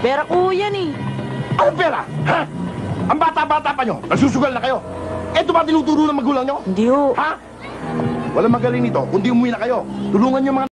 Pera ko yan eh. Anong pera? Ha? Ang bata-bata pa nyo, nagsusugal na kayo. Eto ba tinuturo ng magulang nyo? Hindi ho. Ha? Walang magaling nito, kundi umuwi na kayo. Tulungan nyo mga...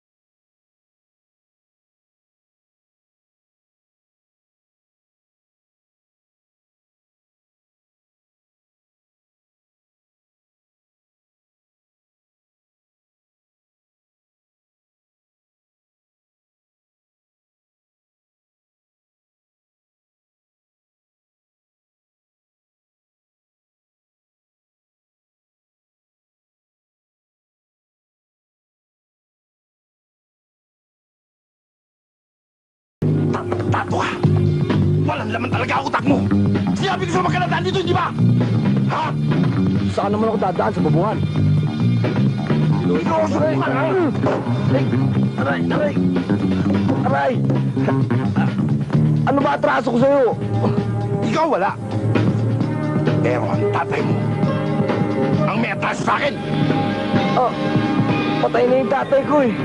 Tato ka! Walang laman talaga ang utak mo! Sinabi ko sa magkaladaan dito, hindi ba? Ha? Saan naman ako dadaan sa bubuhan? Ikaw ang subukan, ha? Aray! Aray! Aray! Ano ba atraso ko sa'yo? Ikaw wala. Pero ang tatay mo, ang may atraso sa akin. Oh, patay na yung tatay ko eh.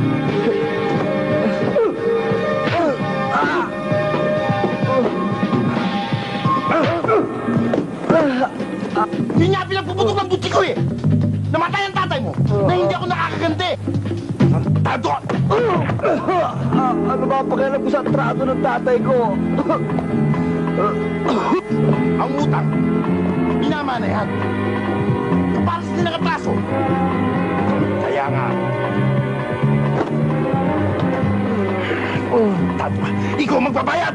Hindi niya pinagpuputok ng buti ko eh. Namatay ang tatay mo na hindi ako nakakaganti. Tato! Ano ba pakialam ko sa trato ng tatay ko? Ang utang, inama na yan. Kaparas din ang atraso. Kaya nga, Tato, ikaw magbabayad!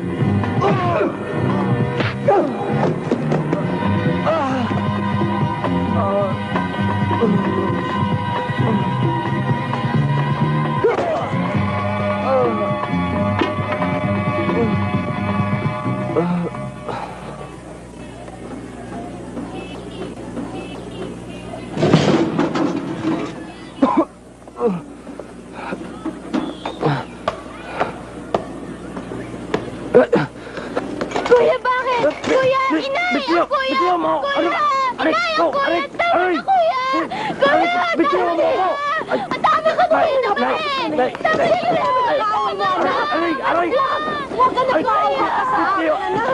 Kuya, bakit? Kuya, inay! Ang kuya! Bitiyo mo! Kuya! Aray! Inay, ang kuya! Aray! Tama Aray! na, kuya! Kuya! Bitiyo mo ako! Ang dami ka kuya naman! Nay! Sabi ko na nakaaway na! Aray! Aray! Huwag ka nagkaawa ka sa Bitiyo!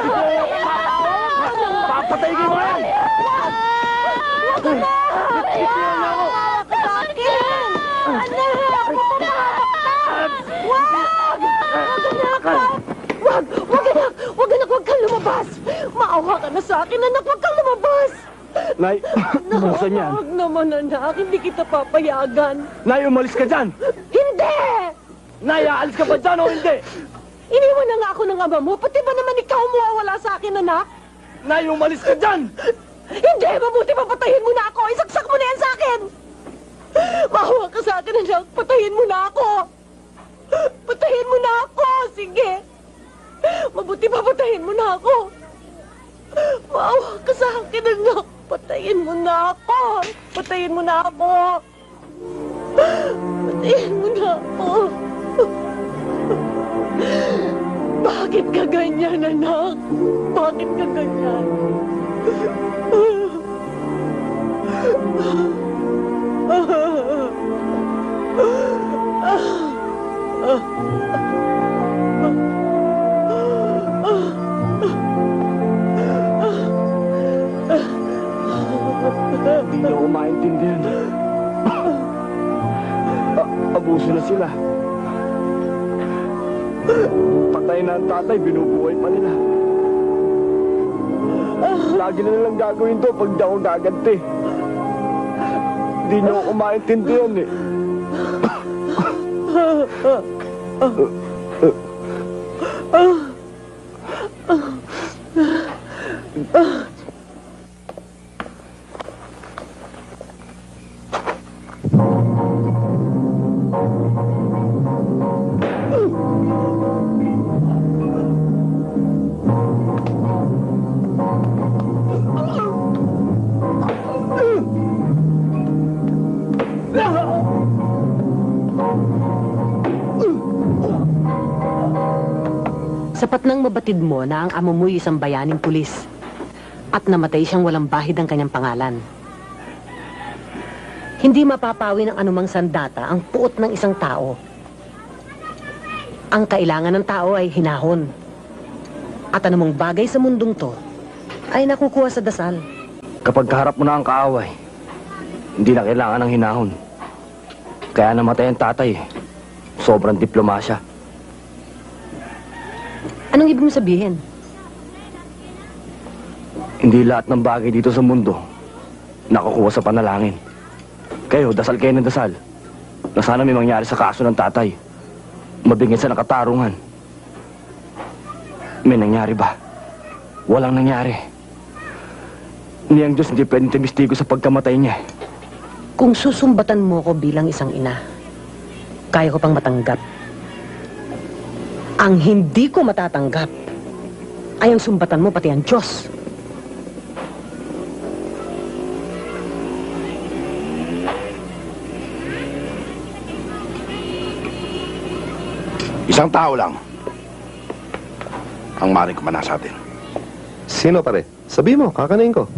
Papatay ko mo yan! Huwag ka na! Bitiyo na ako! Sa akin! Anak! Huwag! Wag! Wag, anak! Wag, anak! Wag kang lumabas! Maawa ka na sa akin, anak! Wag kang lumabas! Nay! Busan yan! Wag naman, anak! Hindi kita papayagan! Nay, umalis ka dyan! Hindi! Nay, aalis ka pa dyan o hindi? Iniwan na nga ako ng ama mo. Pati ba naman ikaw mawawala sa akin, anak? Nay, umalis ka dyan! Hindi! Mabuti papatayin mo na ako! Isaksak mo na yan sa akin! Maawa ka sa akin, anak! Patayin mo na ako! Patayin mo na ako! Sige! Mabuti papatayin mo na ako! Maawa ka sa akin, anak! Patayin mo na ako! Patayin mo na ako! Patayin mo na ako! Bakit ka ganyan, anak? Bakit ka ganyan? Hindi na ako maintindihan. Abuso na sila. Patay na ang tatay, binubuhay pa nila. Lagi na nilang gagawin to pag di ako gaganti. Hindi niyo ako maintindihan eh. Sapat nang mabatid mo na ang amo mo'y isang bayaning pulis at namatay siyang walang bahid ang kanyang pangalan. Hindi mapapawi ng anumang sandata ang puot ng isang tao. Ang kailangan ng tao ay hinahon. At anumang bagay sa mundong to ay nakukuha sa dasal. Kapag kaharap mo na ang kaaway, hindi na kailangan ng hinahon. Kaya namatay ang tatay. Sobrang diplomasya. Anong ibig mo sabihin? Hindi lahat ng bagay dito sa mundo nakukuha sa panalangin. Kayo, dasal kayo ng dasal. Na sana may mangyari sa kaso ng tatay. Mabigyan sa nakatarungan. May nangyari ba? Walang nangyari. Ni ang Diyos hindi pwedeng timistigo sa pagkamatay niya. Kung susumbatan mo ko bilang isang ina, kaya ko pang matanggap. Ang hindi ko matatanggap ay ang sumbatan mo pati ang Diyos. Isang tao lang ang maring kumana sa atin. Sino pare? Sabi mo, kakanain ko.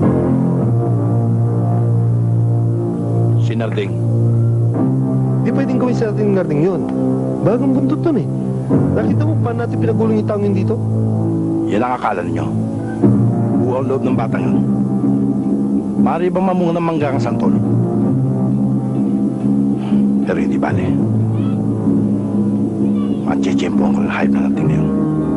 Si Narding. Di pwedeng gawin sa ating narding yun. Bagong buntot nun eh. Nakita mo pa natin pinagulong yung taong yun dito? Yan ang akala ninyo. Buo ang loob ng batang yun. Mari bang mamunga ng mangga ang santol? Pero hindi bale. Matchechempo ang hayop na natin ngayon.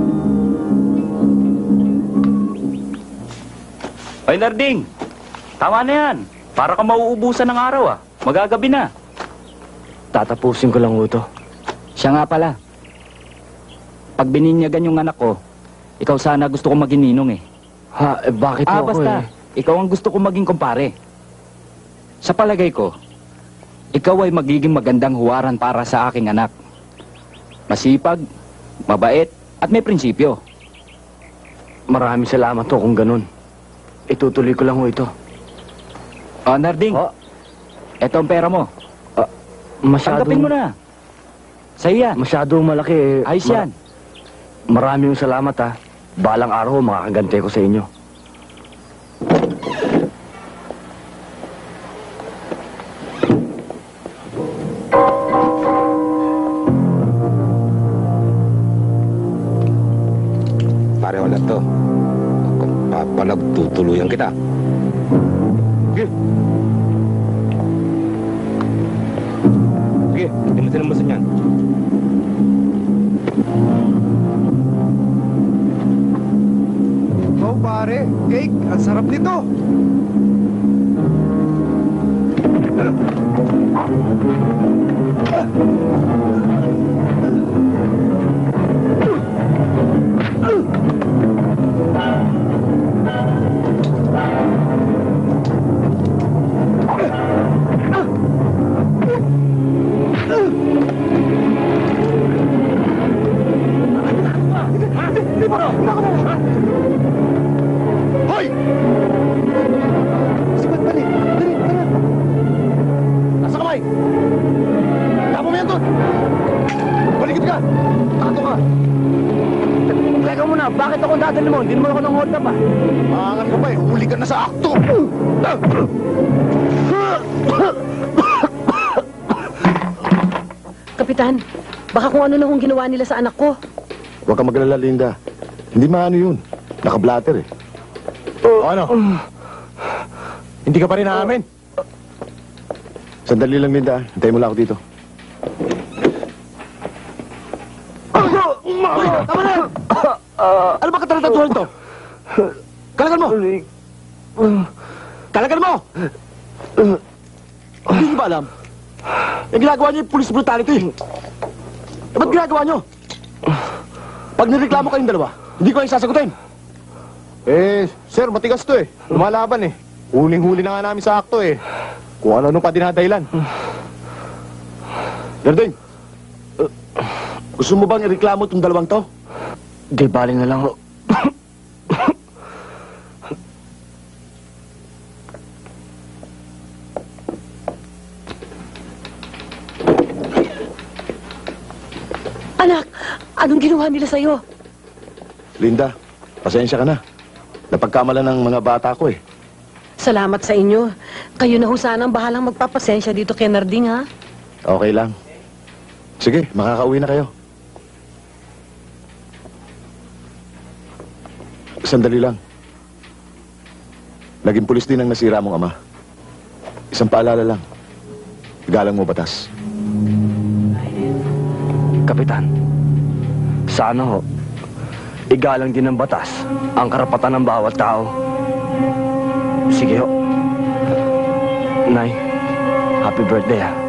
Ay, Narding! Tama na yan. Para ka mauubusan ng araw, ah. Magagabi na. Tatapusin ko lang ito. Siya nga pala. Pag bininyagan yung anak ko, ikaw sana gusto kong maging ninong, eh. Ha, bakit mo ako Basta. Ikaw ang gusto kong maging kumpare. Sa palagay ko, ikaw ay magiging magandang huwaran para sa aking anak. Masipag, mabait, at may prinsipyo. Maraming salamat to kung ganun. Itutuloy ko lang ito. O, Narding, eto ang pera mo. Tanggapin mo na. Sa'yo yan. Masyadong malaki eh. Ayos yan. Maraming salamat ha. Balang araw makakagante ko sa inyo. Pare, wala to. Kung papalag, tutuluyan kita. Sige. Sige, hindi mo sinambasan yan. Oh, pare. Cake, ang sarap nito. Hoy! Sibat balik. Dali, tara. Nasa kamay! Tapo mo yan doon! Balikit ka! Tato ka! Teka muna, bakit ako dadali mo? Hindi naman ako nang hold up ah. Maangat ka pa eh, huli ka na sa akto! Kapitan, baka kung ano na kung ginawa nila sa anak ko. Huwag kang magalala, Linda. Hindi maano yun. Naka-blatter eh. Ano? Hindi ka pa rin naamin? Sandali lang, Linda. Hintayin mo lang ako dito. Tama na! Ano ba katalataduhan to? Kalagan mo! Kalagan mo! Hindi niyo ba alam? Yung ginagawa niyo yung police brutality. Ba't ginagawa niyo? Pag nireklamo kayong dalawa, hindi ko kayo sasagutin. Sir, matigas to eh. Lumalaban eh. Huling-huli na nga namin sa akto eh. Kung ano-ano pa dinadahilan. Darding, gusto mo bang ireklamo itong dalawang to? Di bali na lang. Anak, anong ginawa nila sa'yo? Linda, pasensya ka na. Napagkamalan ng mga bata ko eh. Salamat sa inyo. Kayo na ho sana ang bahalang magpapasensya dito kay Narding, ha? Okay lang. Sige, makakauwi na kayo. Sandali lang. Naging pulis din ang nasira mong ama. Isang paalala lang. Galang mo batas. Kapitan, sana ho, igalang din ng batas ang karapatan ng bawat tao. Sige ho. Nay, happy birthday ha.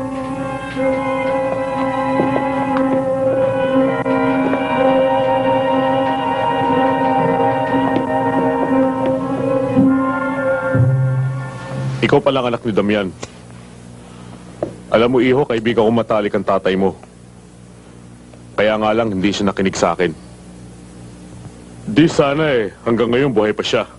Ikaw palang anak ni Damian. Alam mo, iho, kaibigan ko matalik ang tatay mo. Kaya nga lang, hindi siya nakinig sa akin. Di sana hanggang ngayon buhay pa siya.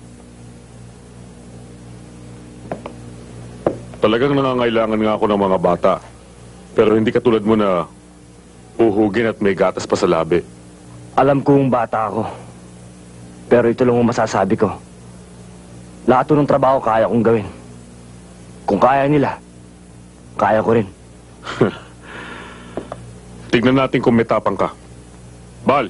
Talagang nangangailangan nga ako ng mga bata. Pero hindi katulad mo na uhugin at may gatas pa sa labi. Alam kong bata ako. Pero ito lang ang masasabi ko. Lahat ng trabaho kaya kong gawin. Kung kaya nila, kaya ko rin. Tignan natin kung may tapang ka. Bal!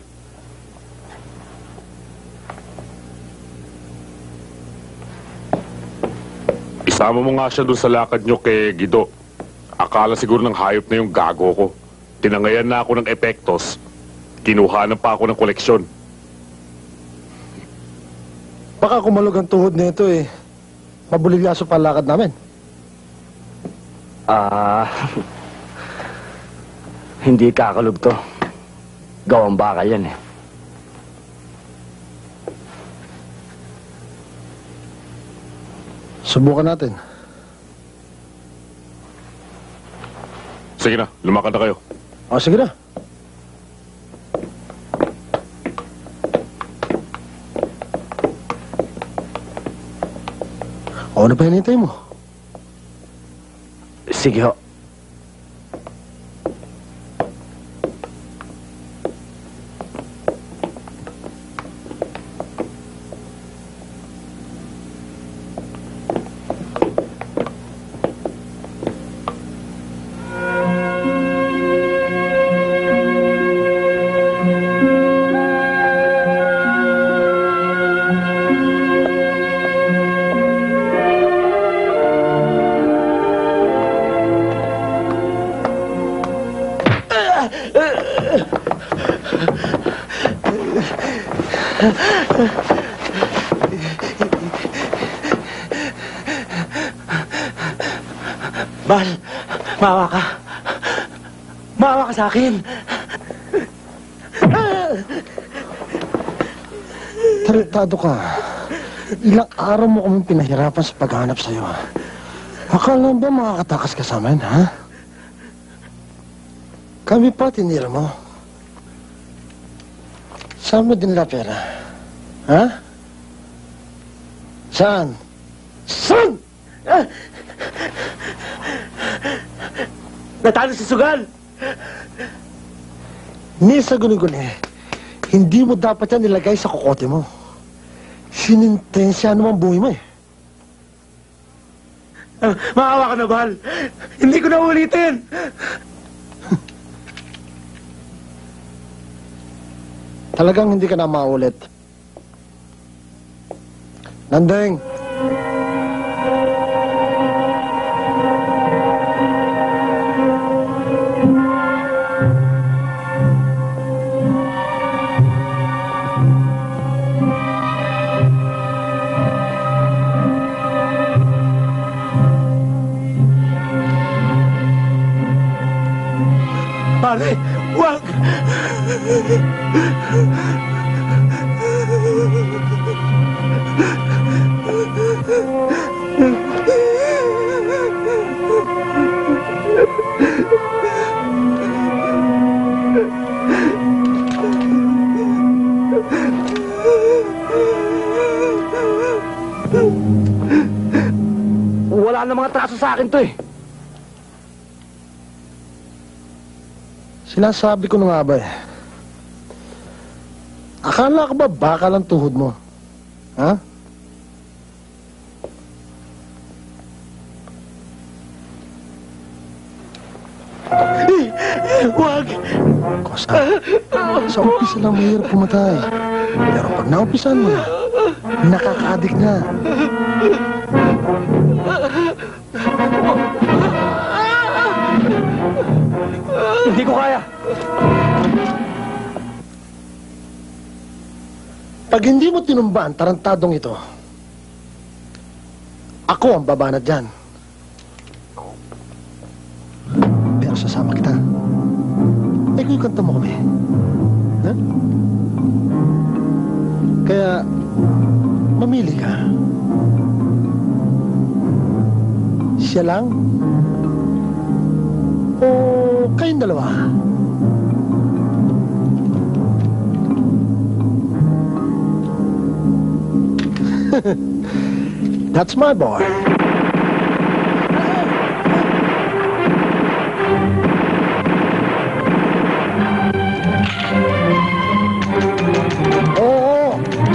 Isama mo nga siya doon sa lakad nyo kay Guido. Akala siguro ng hayop na yung gago ko. Tinangayan na ako ng epektos. Kinuhanan pa ako ng koleksyon. Baka kumalog ang tuhod nito eh. Mabulilyaso pa ang lakad namin. Hindi kakalog to. Gawang bakal yan eh. Subukan natin. Sige na, lumakad na kayo. O, sige na. O, ano pa hinintay mo? Sige ho. Bal, maawa ka. Maawa ka sa akin. Tarantado ka. Ilang araw mo kami pinahirapan sa paghanap sa'yo. Akala ba makakatakas ka sa amin, ha? Kami pa tinira mo. Saan mo dinala pera? Ha? Saan? Saan? Natalo si Sugal! Ni sa guni-guni, hindi mo dapat yan nilagay sa kokote mo. Sinintensya naman buhay mo eh. Maawa ka na, Bal. Hindi ko na ulitin. Talagang hindi ka na maulit. Nandeng! Pare, wag! Wala na mga traso sa akin to eh. Sinasabi ko na nga ba eh. Akala ka ba bakal ang tuhod mo? Ha? Wag! Kosa, sa umpisa lang mahirap pumatay. Pero pag naumpisan mo na, nakaka-addict na. Hindi ko kaya. Pag hindi mo tinumba ang tarantadong ito, ako ang babanat dyan. Pero sasama kita. Eh, kung kanta mo kami. Ha? Kaya, mamili ka. Siya lang? O kayong dalawa? That's my boy. Oo.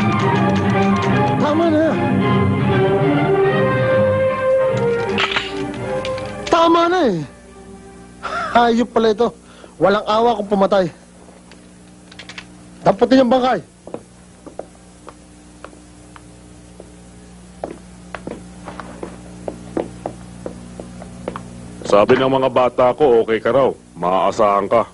Tama na. Tama na eh. Hayop pala ito. Walang awa kung pumatay. Dapatin yung bangkay. Sabi ng mga bata ko, okay ka raw. Maaasahan ka.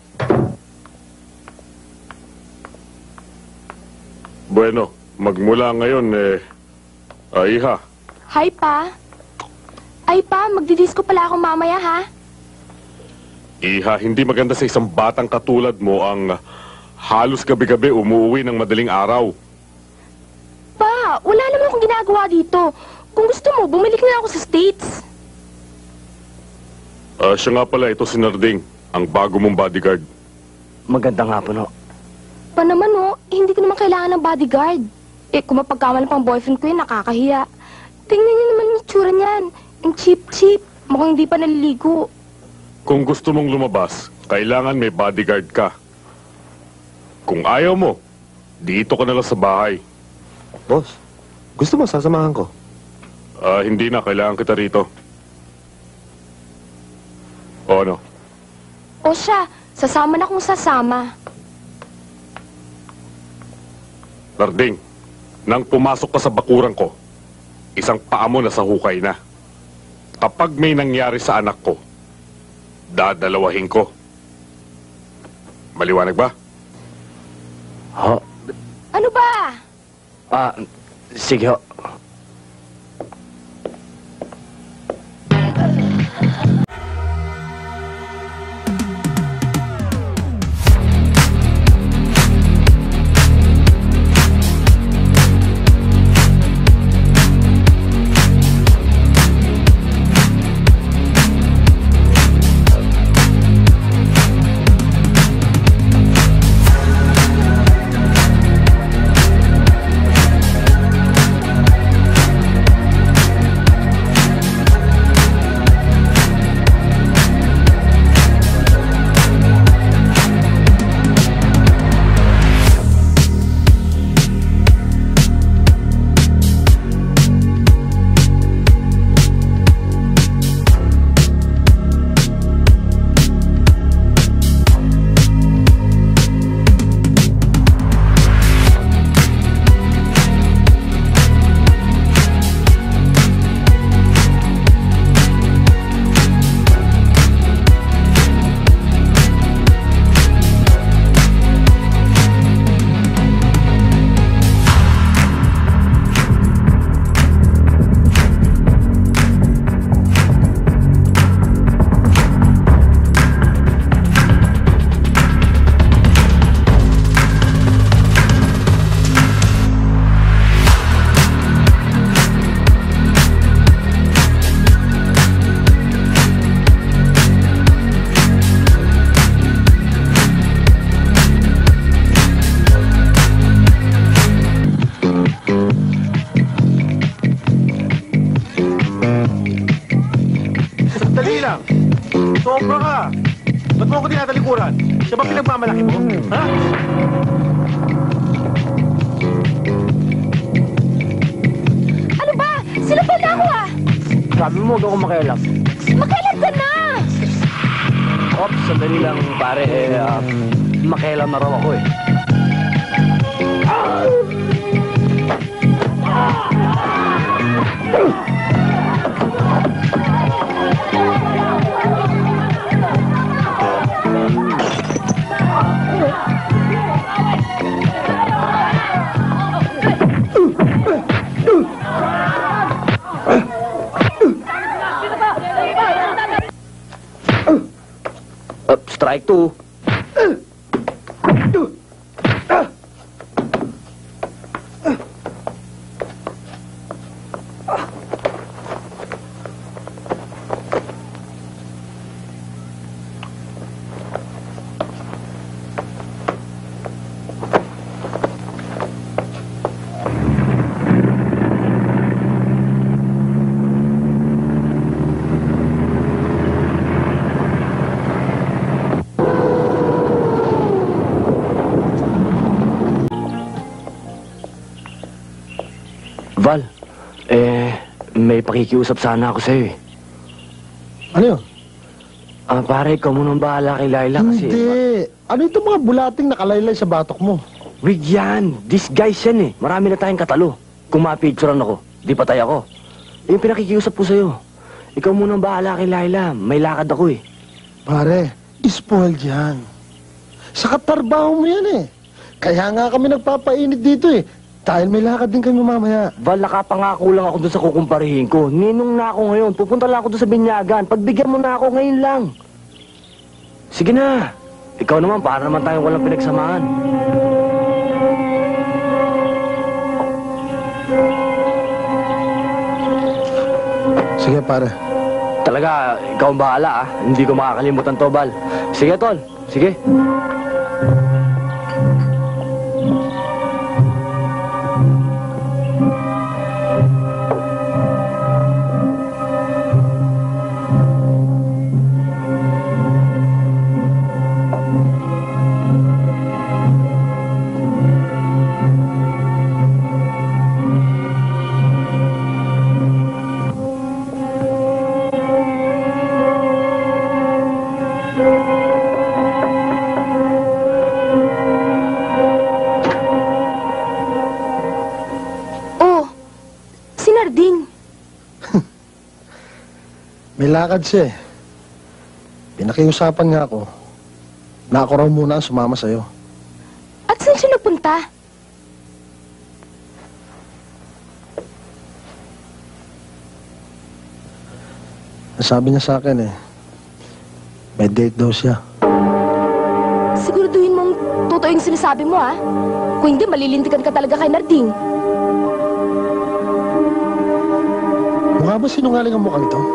Bueno, magmula ngayon, Iha. Hi, Pa. Ay, Pa, magdidisco pala ako mamaya, ha? Iha, hindi maganda sa isang batang katulad mo ang halos gabi-gabi umuwi ng madaling araw. Pa, wala naman akong ginagawa dito. Kung gusto mo, bumalik na ako sa States. Siya nga pala, ito si Narding, ang bago mong bodyguard. Magandang hapon, ho. Pa naman, oh, hindi ko naman kailangan ng bodyguard. Eh, kung mapagkamali pang boyfriend ko yun, nakakahiya. Tingnan niyo naman yung tsura niyan. Ang cheap-cheap. Mukhang hindi pa naliligo. Kung gusto mong lumabas, kailangan may bodyguard ka. Kung ayaw mo, dito ka na lang sa bahay. Boss, gusto mo sasamahan ko? Hindi na, kailangan kita rito. O ano? O siya, sasama na kung sasama. Narding, nang pumasok ka sa bakuran ko, isang paa mo na sa hukay na. Kapag may nangyari sa anak ko, dadalawahin ko. Maliwanag ba? Ho? Ano ba? Sige, ho. Sobra ka! Ba't mo ako tinatalikuran? Siya ba pinagmamalaki mo? Ha? Ano ba? Sino pa na ako, ah? Sabi mo, huwag akong makialam. Makialam ka na! Ops, sandali lang, pare. Makialam na raw ako, eh. Strike 2. Val, may pakikiusap sana ako sa'yo eh. Ano yun? Pare, ikaw munang bahala kay Laila kasi... Hindi. Ano itong mga bulating nakalaylay sa batok mo? Wig yan. Disguise yan eh. Marami na tayong katalo. Kung mapicturean ako, di patay ako. Yung pinakikiusap ko sa'yo. Ikaw munang bahala kay Laila. May lakad ako eh. Pare, spoiled yan. Sa katarbaho mo yan eh. Kaya nga kami nagpapainit dito eh. Dahil may lakad din kami mamaya. Val, nakapangako lang ako doon sa kukumparihin ko. Ninong na ako ngayon. Pupunta lang ako doon sa binyagan. Pagbigyan mo na ako ngayon lang. Sige na. Ikaw naman, para naman tayong walang pinagsamahan. Sige, pare. Talaga, ikaw ang bahala ah. Hindi ko makakalimutan to, Val. Sige, Tol. Sige. May lakad siya eh. Pinakiusapan nga ako na ako raw muna ang sumama sa'yo. At saan siya nagpunta? Nasabi niya sa akin eh, may date daw siya. Siguraduhin mong totoo yung sinasabi mo, ha? Kung hindi, malilintikan ka talaga kay Narding. Mukha ba sinungaling ang mukhang ito?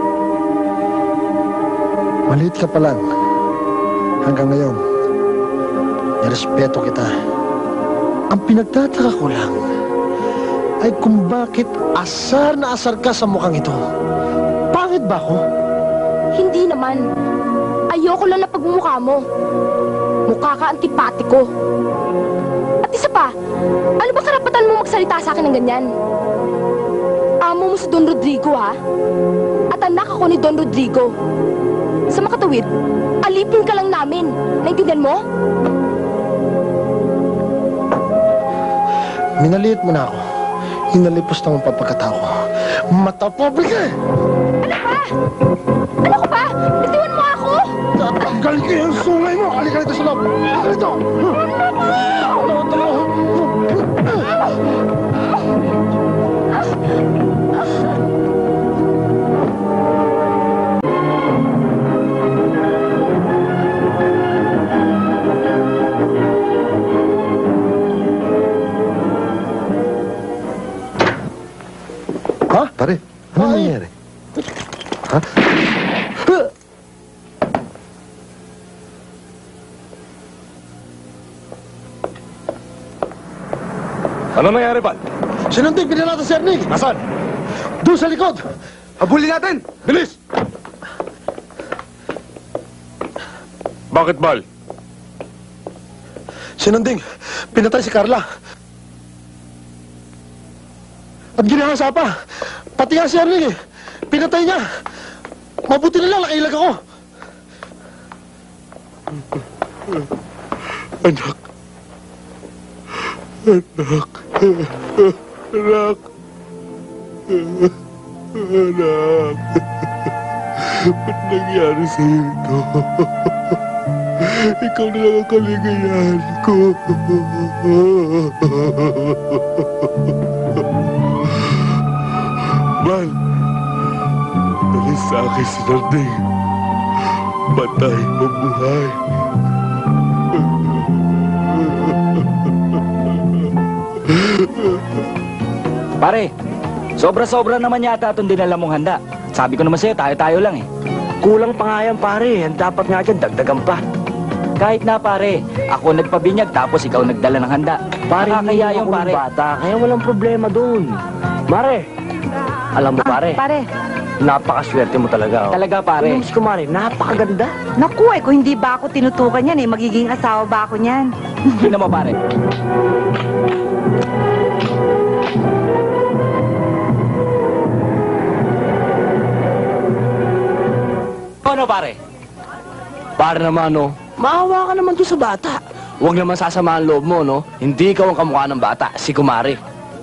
Maliit ka pa lang. Hanggang ngayon, nirespeto kita. Ang pinagtataka ko lang ay kung bakit asar na asar ka sa mukhang ito. Pangit ba ako? Hindi naman. Ayoko lang na pagmumukha mo. Mukha ka antipatiko. At isa pa, ano ba karapatan mo magsalita sa akin ng ganyan? Amo mo si Don Rodrigo, ha? At anak ako ni Don Rodrigo. Sa makatawid, alipin ka lang namin. Naintindihan mo? Minaliit mo na ako. Hinalipos na ang papagkatao ko. Matapobre ka eh! Ano ba? Ano ka ba? Itiwan mo ako! Tatanggalin ko yung sungay mo! Halika rito sa loob! Halika rito! Ha? Pare, ano nangyayari? Ha? Ano nangyari, Val? Sinundig, pinalata si Ernie! Nasaan? Doon sa likod! Habulin natin! Bilis! Bakit, Val? Sinunding, pinatay si Carla. At ginahasa pa. Pati nga si Ernie, pinatay niya. Mabuti na lang, nakailag ako. Anak. Anak. Anak. Anak. Ba't nangyari sa'yo ito? Ikaw na lang ang kaligayahan ko. Bal, dalis sa akin si Narding. Patay o buhay. Pare, sobra-sobra naman yata itong dinala mong handa. Sabi ko naman sa'yo, tayo-tayo lang eh. Kulang pa nga yan, pare. Ang dapat nga dyan, dagdagan pa. Kahit na pare, ako nagpabinyag tapos ikaw nagdala ng handa. Pare, hindi Nakakaya naman yung ako pare. ng bata, kaya walang problema doon. Mare, alam mo pare, Pare, napakaswerte mo talaga. Oh. Talaga pare. Yung si Kumare, napakaganda. Naku eh, kung hindi ba ako tinutukan yan eh, magiging asawa ba ako niyan? Tingnan mo pare. Ano pare? Pare naman, no, maawa ka naman doon sa bata. Huwag naman sasama ang loob mo, no? Hindi ikaw ang kamukha ng bata, si Kumare.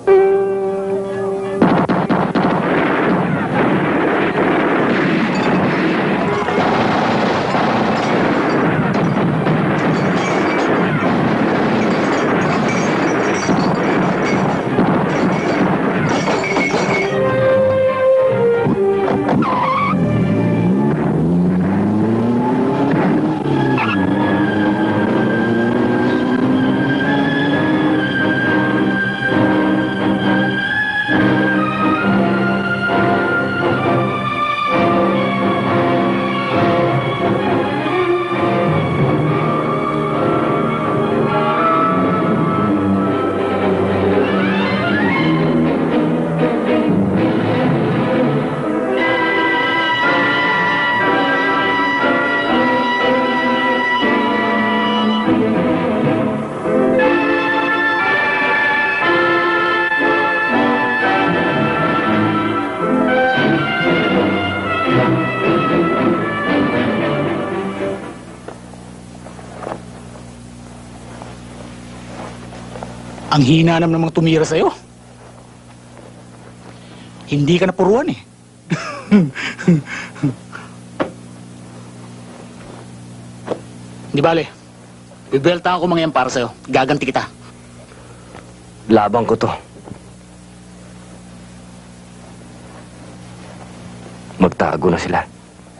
Ang hina naman namang tumira sa'yo. Hindi ka napuruan eh. Di bale, bibelta ako mga yan para sa'yo. Gaganti kita. Labang ko to. Magtago na sila.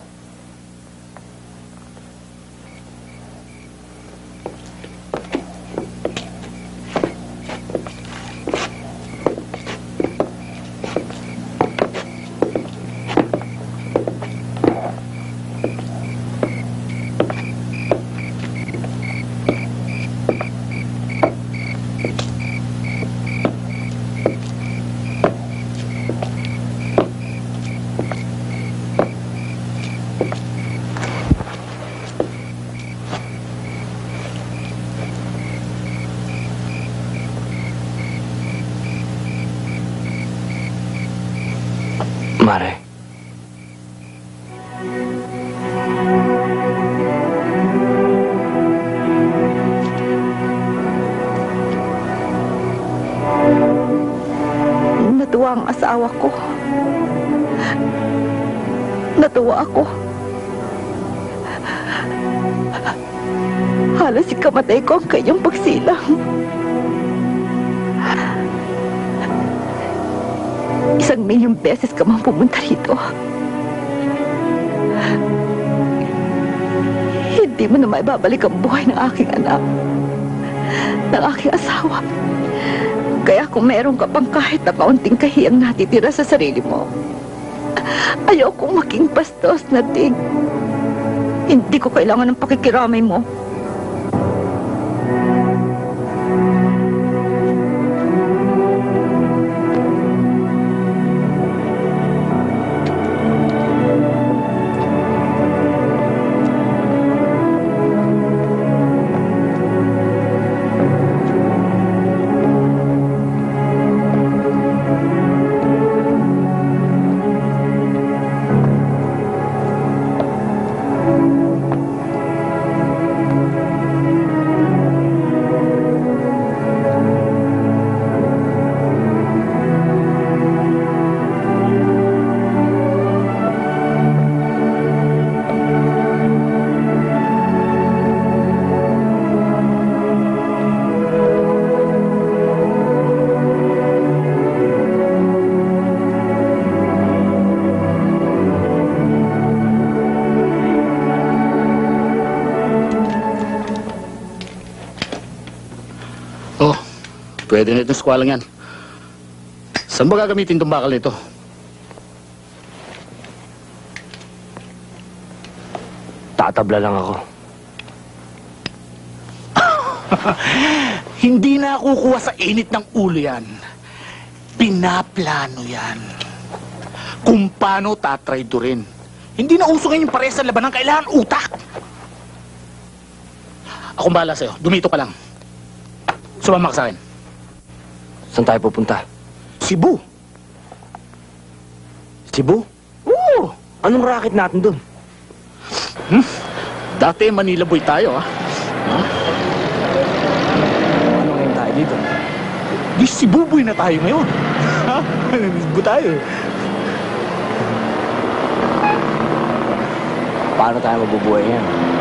Mare. Natuwa ang asawa ko. Natuwa ako. Halos ikamatay ko ang kanyang pagsilang. Isang milyong beses ka mang pumunta rito. Hindi mo na maibabalik ang buhay ng aking anak, ng aking asawa. Kaya kung meron ka pang kahit na kaunting kahiyang natitira sa sarili mo, ayaw kong maging bastos na dig. Hindi ko kailangan ng pakikiramay mo. Oh, pwede na itong skwalang yan. Saan ba gagamitin itong bakal nito? Tatabla lang ako. Hindi na kukuha sa init ng ulo yan. Pinaplano yan. Kung paano tatraydorin. Hindi na uso ngayon yung pares sa labanan, kailangan utak. Akong bahala sa'yo. Dumito ka lang. Sumama ka sa akin. Saan tayo pupunta? Cebu. Cebu? Oo. Anong racket natin dun? Dati Manila boy tayo, ha? Ano ngayon tayo dito? Di Cebu boy na tayo ngayon. Ha? Cebu tayo. Paano tayo mabubuhay yan?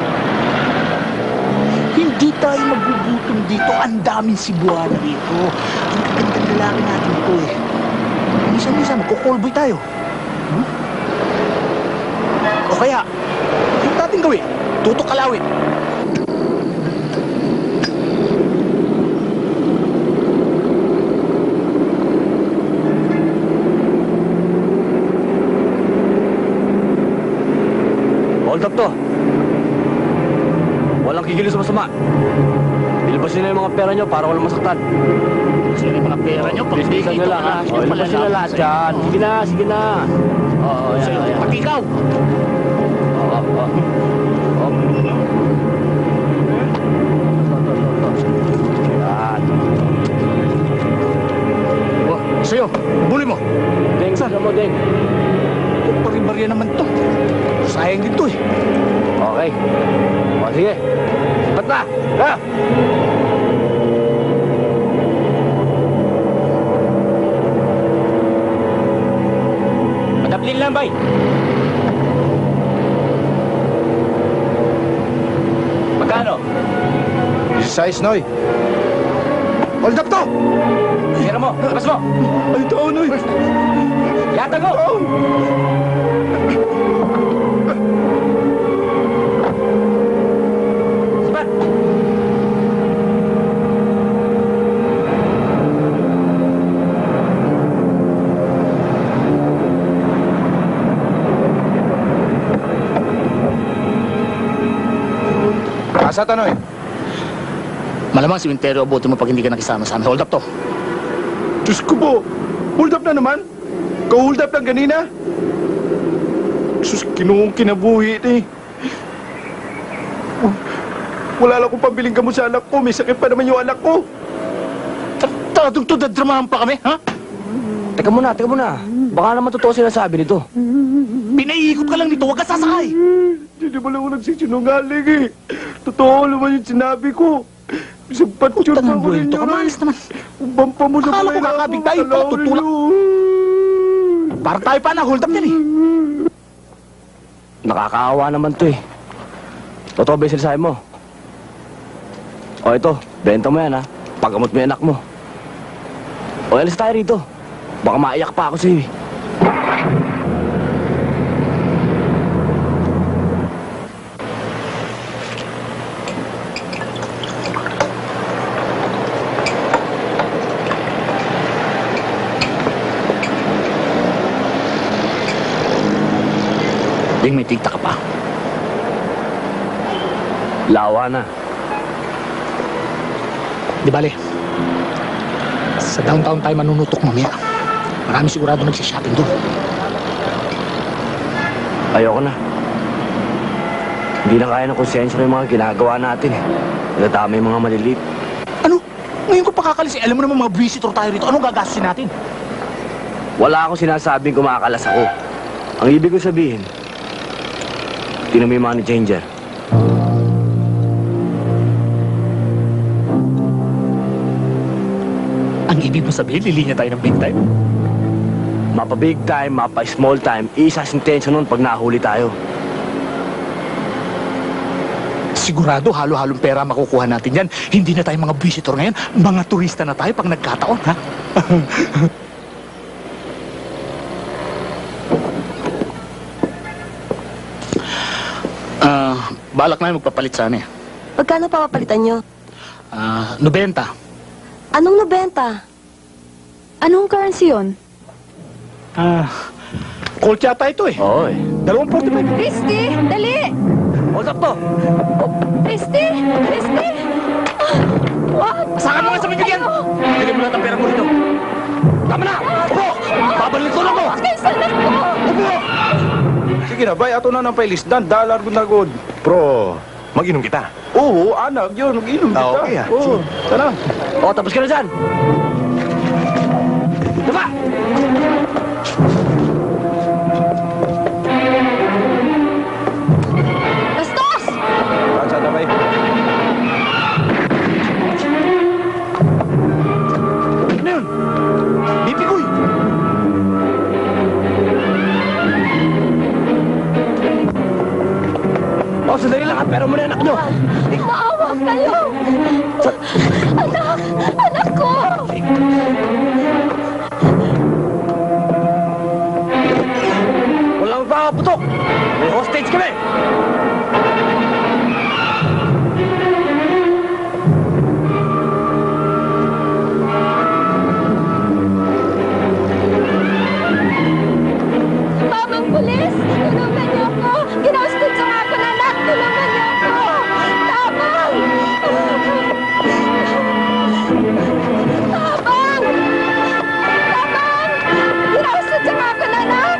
Hindi tayo magugutom dito. Ang daming Cebuano dito. Ang gagandang lalaki natin ito eh. Minsan-minsan, magkukulboy tayo. O kaya, yung natin gawin, tutok kalawin. Hold up to. Walang kikilos sa masama. Ilabas nyo na yung mga pera nyo para walang masaktan. Sino yung mga pera nyo? Pag Bilisan nyo lang, ha? O, ilabas nyo na lahat dyan. Sige na, sige na. Oo, yan. Pati ikaw. Oo. Yan. Oh, sa'yo, buli mo. Deng, saan mo, Deng? Pari-barya naman to. Sayang din to eh. Okay. O, sige. Ba't na? Ha? Madaplin lang, bay. Magkano? Size, Noy. Hold up to! Pera mo, labas mo. Ay, ito, Noy. Yata ko. Sibat. Asa to, Noy? Malamang simenteryo, abuti mo pag hindi ka nakisama sa amin. Hold up to. Diyos ko po. Hold up na naman. Ka-hold up lang kanina. Sus, kinuong kinabuhi ito eh. Wala lang akong pambiling gamot sa anak ko. May sakit pa naman yung anak ko. Taradong to, dadramahan pa kami, ha? Teka muna. Baka naman totoo sinasabi nito. Pinaiikot ka lang nito, huwag ka sasakay. Hindi mo lang ako nagsisinungaling eh. Totoo naman yung sinabi ko. Isang patsyon Utang pa ang ko buhay rin to, kamalas naman. Bampa mo sa Akala ko balay kakabig ako. tayo, pala tutulak. Para tayo pa na, hold up yan eh. Nakakaawa naman to eh. Totoo ba yung sinasabi mo? O ito, benta mo yan ha. Paggamot mo yung anak mo. O alis tayo rito. Baka maiyak pa ako sa'yo eh. Ding, may tigta ka pa. Lawa na. Di bale, sa downtown tayo manunutok mamaya. Marami sigurado nagsishopping doon. Ayoko na. Hindi na kaya ng konsensya ng mga ginagawa natin eh. Nadami yung mga maliliit. Ano? Ngayon ko pakakalis eh. Alam mo naman mga visitor tayo rito. Anong gagastusin natin? Wala akong sinasabing kumakalas ako. Ang ibig ko sabihin, tinan mo yung money changer. Ang ibig mo sabihin, lilinya tayo ng big time? Mapa big time, mapa small time, isa sa intention nun pag nahuli tayo. Sigurado, halo-halong pera makukuha natin yan. Hindi na tayo mga visitor ngayon. Mga turista na tayo pag nagkataon, ha? Balak na magpapalit sana eh. Magkano papapalitan nyo? 90. Anong nabenta? Anong currency yun? Colt yata ito eh. Oo eh. 2.45. Christy! Dali! Hold up to! Christy! Christy! What? Saka mo nga sa bigyan! Bigyan mo lahat ang pera mo rito. Tama na! Upo! Babalik ko na ko! Kay salat ko! Upo! Sige na, bay, ato na ng pailisdan. Dalar gud na gud. Pro, mag-inom kita. Oo, anak, yun, mag-inom kita. Okay, Oo, tara. O, tapos ka na dyan! Diba? Bastos! Saan na, bay? Ano yun? Bibigoy! O, sandali lang at pera mo na anak nyo! Maawa kayo! Anak! Anak ko! Walang papaputok! May hostage kami! Mamang pulis! Tulungan niyo ako! Ginastos sa mga anak! Tulungan niyo ako! Tabang! Tabang! Tabang! Ginastos sa mga anak!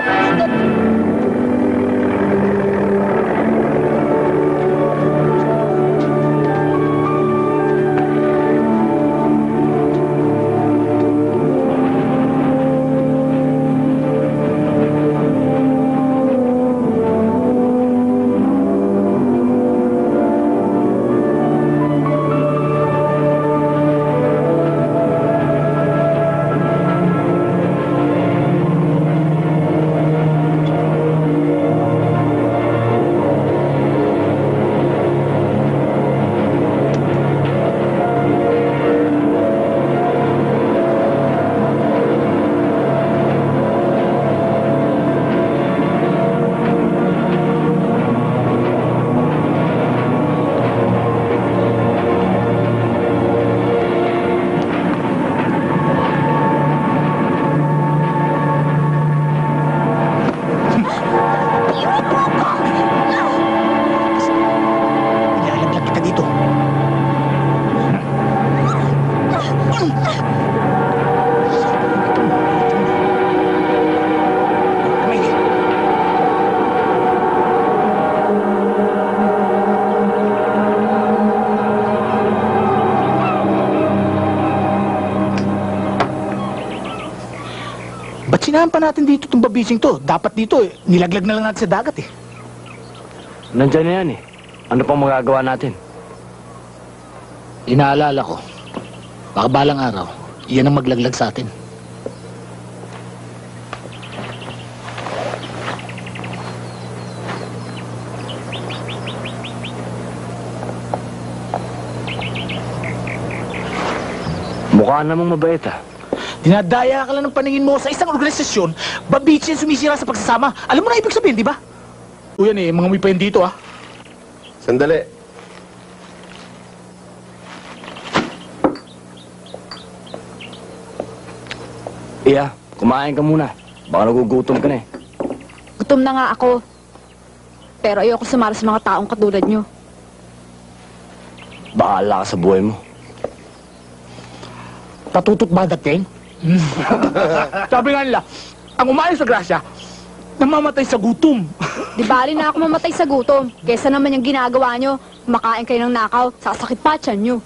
Ilalaglag kita dito. Kamay niya. Ba't sinahan pa natin dito itong babising to? Dapat dito eh, nilaglag na lang natin sa dagat eh. Nandyan na yan eh. Ano pang magagawa natin? Inaalala ko, baka balang araw, iyan ang maglaglag sa atin. Mukha namang mabait ah. Dinadaya ka lang ng paningin mo sa isang organisasyon, babitsi ang sumisira sa pagsasama. Alam mo na ibig sabihin, di ba? O yan eh, mga may pa yun dito ah. Sandali. Iya, kumain ka muna. Baka nagugutom ka na eh. Gutom na nga ako. Pero ayoko sumara sa mga taong katulad nyo. Bahala ka sa buhay mo. Patutot ba dating? Sabi nga nila, ang umalis sa grasya, namamatay sa gutom. Di bali na ako mamatay sa gutom. Kesa naman yung ginagawa nyo, makain kayo ng nakaw, sasakit pa tiyan nyo.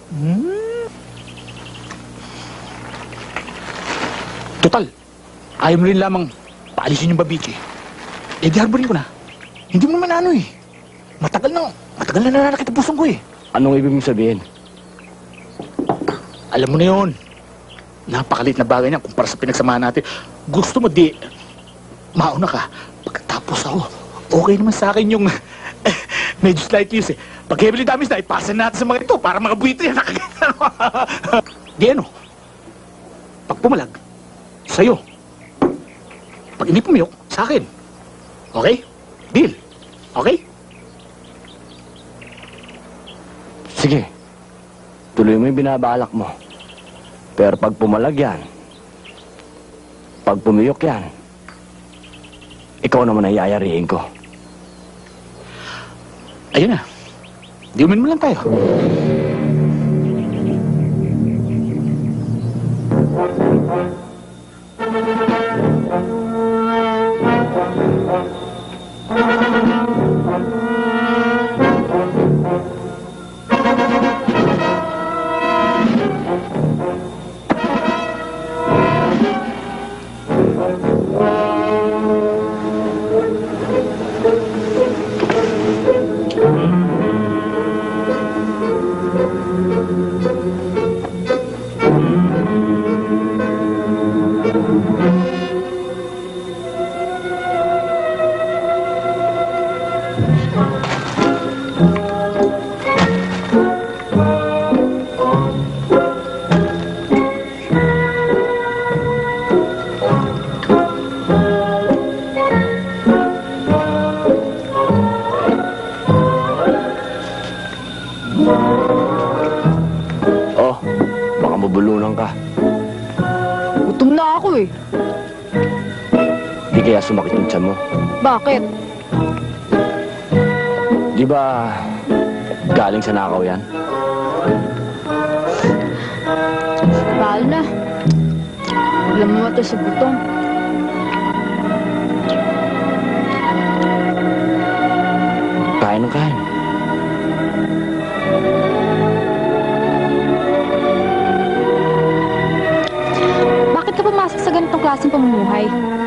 Total, ayaw mo rin lamang paalisin yung babitsi. Eh di harborin ko na. Hindi mo naman ano eh. Matagal na nananakit ang pusong ko eh. Anong ibig mong sabihin? Alam mo na yun. Napakalit na bagay niya kumpara sa pinagsamahan natin. Gusto mo di, mauna ka. Pagkatapos ako, okay naman sa akin yung medyo slight use eh. Pag heavily damage na, ipasa natin sa mga ito para mga buwito yan. Di ano, pag pumalag, sa'yo. Pag hindi pumiyok, sa akin. Okay? Deal. Okay? Sige. Tuloy mo yung binabalak mo. Pero pag pumalag yan, pag pumiyok yan, ikaw naman ang yayarihin ko. Ayun na. Diumin mo lang tayo. Oh, baka mabulunan ka. Gutom na ako eh. Di kaya sumakit yung tiyan mo. Bakit? Di ba galing sa nakaw yan? Mahal na. Alam mo ito sa gutom. Kain ng kain. Bakit ka pumasok sa ganitong klaseng pamumuhay?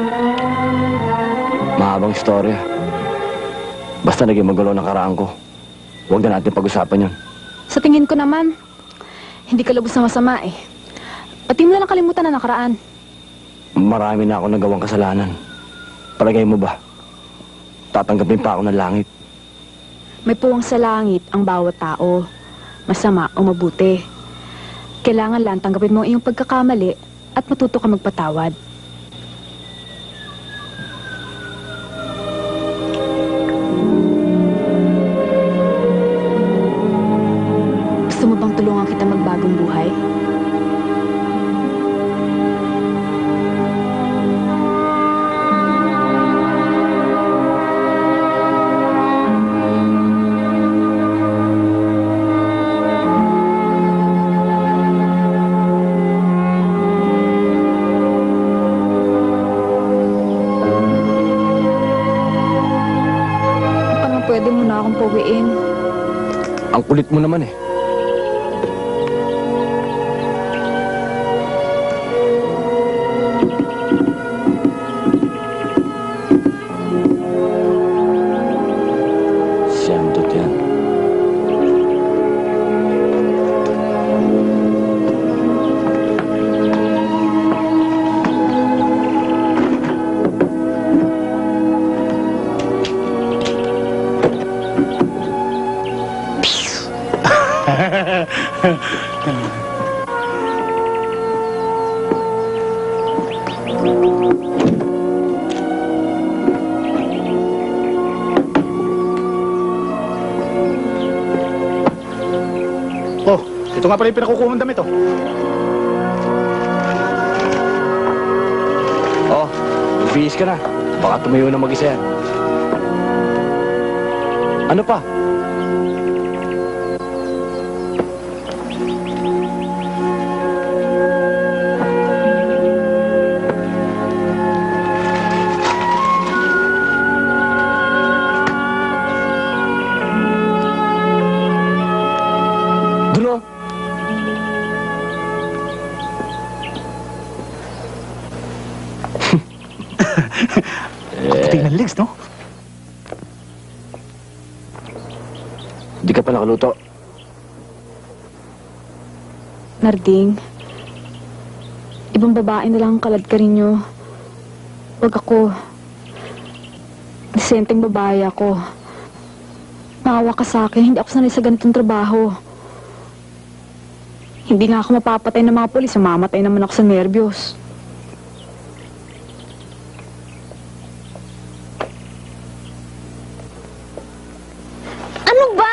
Mahabang istorya. Basta naging magulo ng karaan ko. Huwag na natin pag-usapan yun. Sa tingin ko naman, hindi ka lubos na masama eh. Pati mo na nakalimutan na nakaraan. Marami na ako nagawang kasalanan. Palagay mo ba? Tatanggapin pa ako ng langit. May puwang sa langit ang bawat tao. Masama o mabuti. Kailangan lang tanggapin mo ang iyong pagkakamali at matuto ka magpatawad. Gusto mo bang tulungan kita magbagong buhay? Parang pwede mo na akong pawiin. Ang kulit mo naman eh. Siyandot yan. Oh, ito nga pala yung pinakukuha mong damit, oh. Oh, bihis ka na. Baka tumayo na mag-isa yan. Ano pa? Dulo. Puti ng legs, no? Di ka pa nakaluto. Narding, ibang babae na lang ang kalad ka rin nyo. Huwag ako. Disenteng babae ako. Maawa ka sa akin, hindi ako sanay sa ganitong trabaho. Hindi nga ako mapapatay ng mga polis, mamamatay naman ako sa nervyos. Ano ba?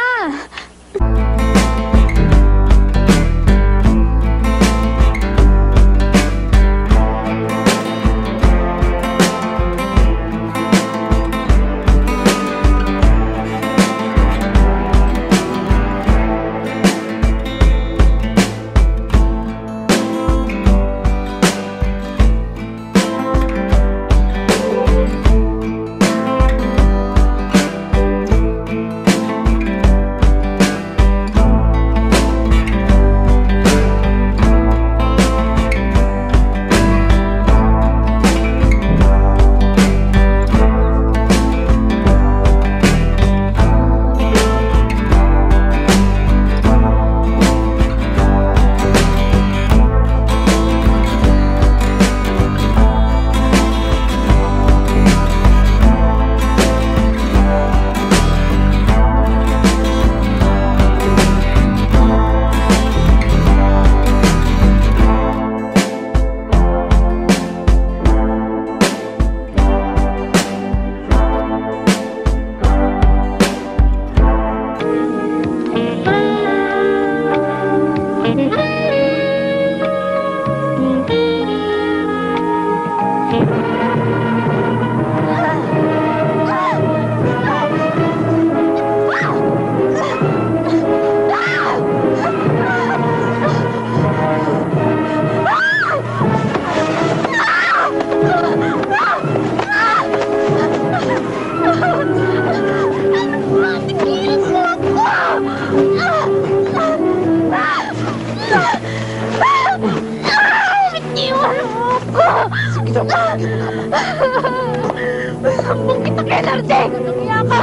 Sige na, pakinggan mo na ako. Sambong kita kay Lardeng! Umiyak ka!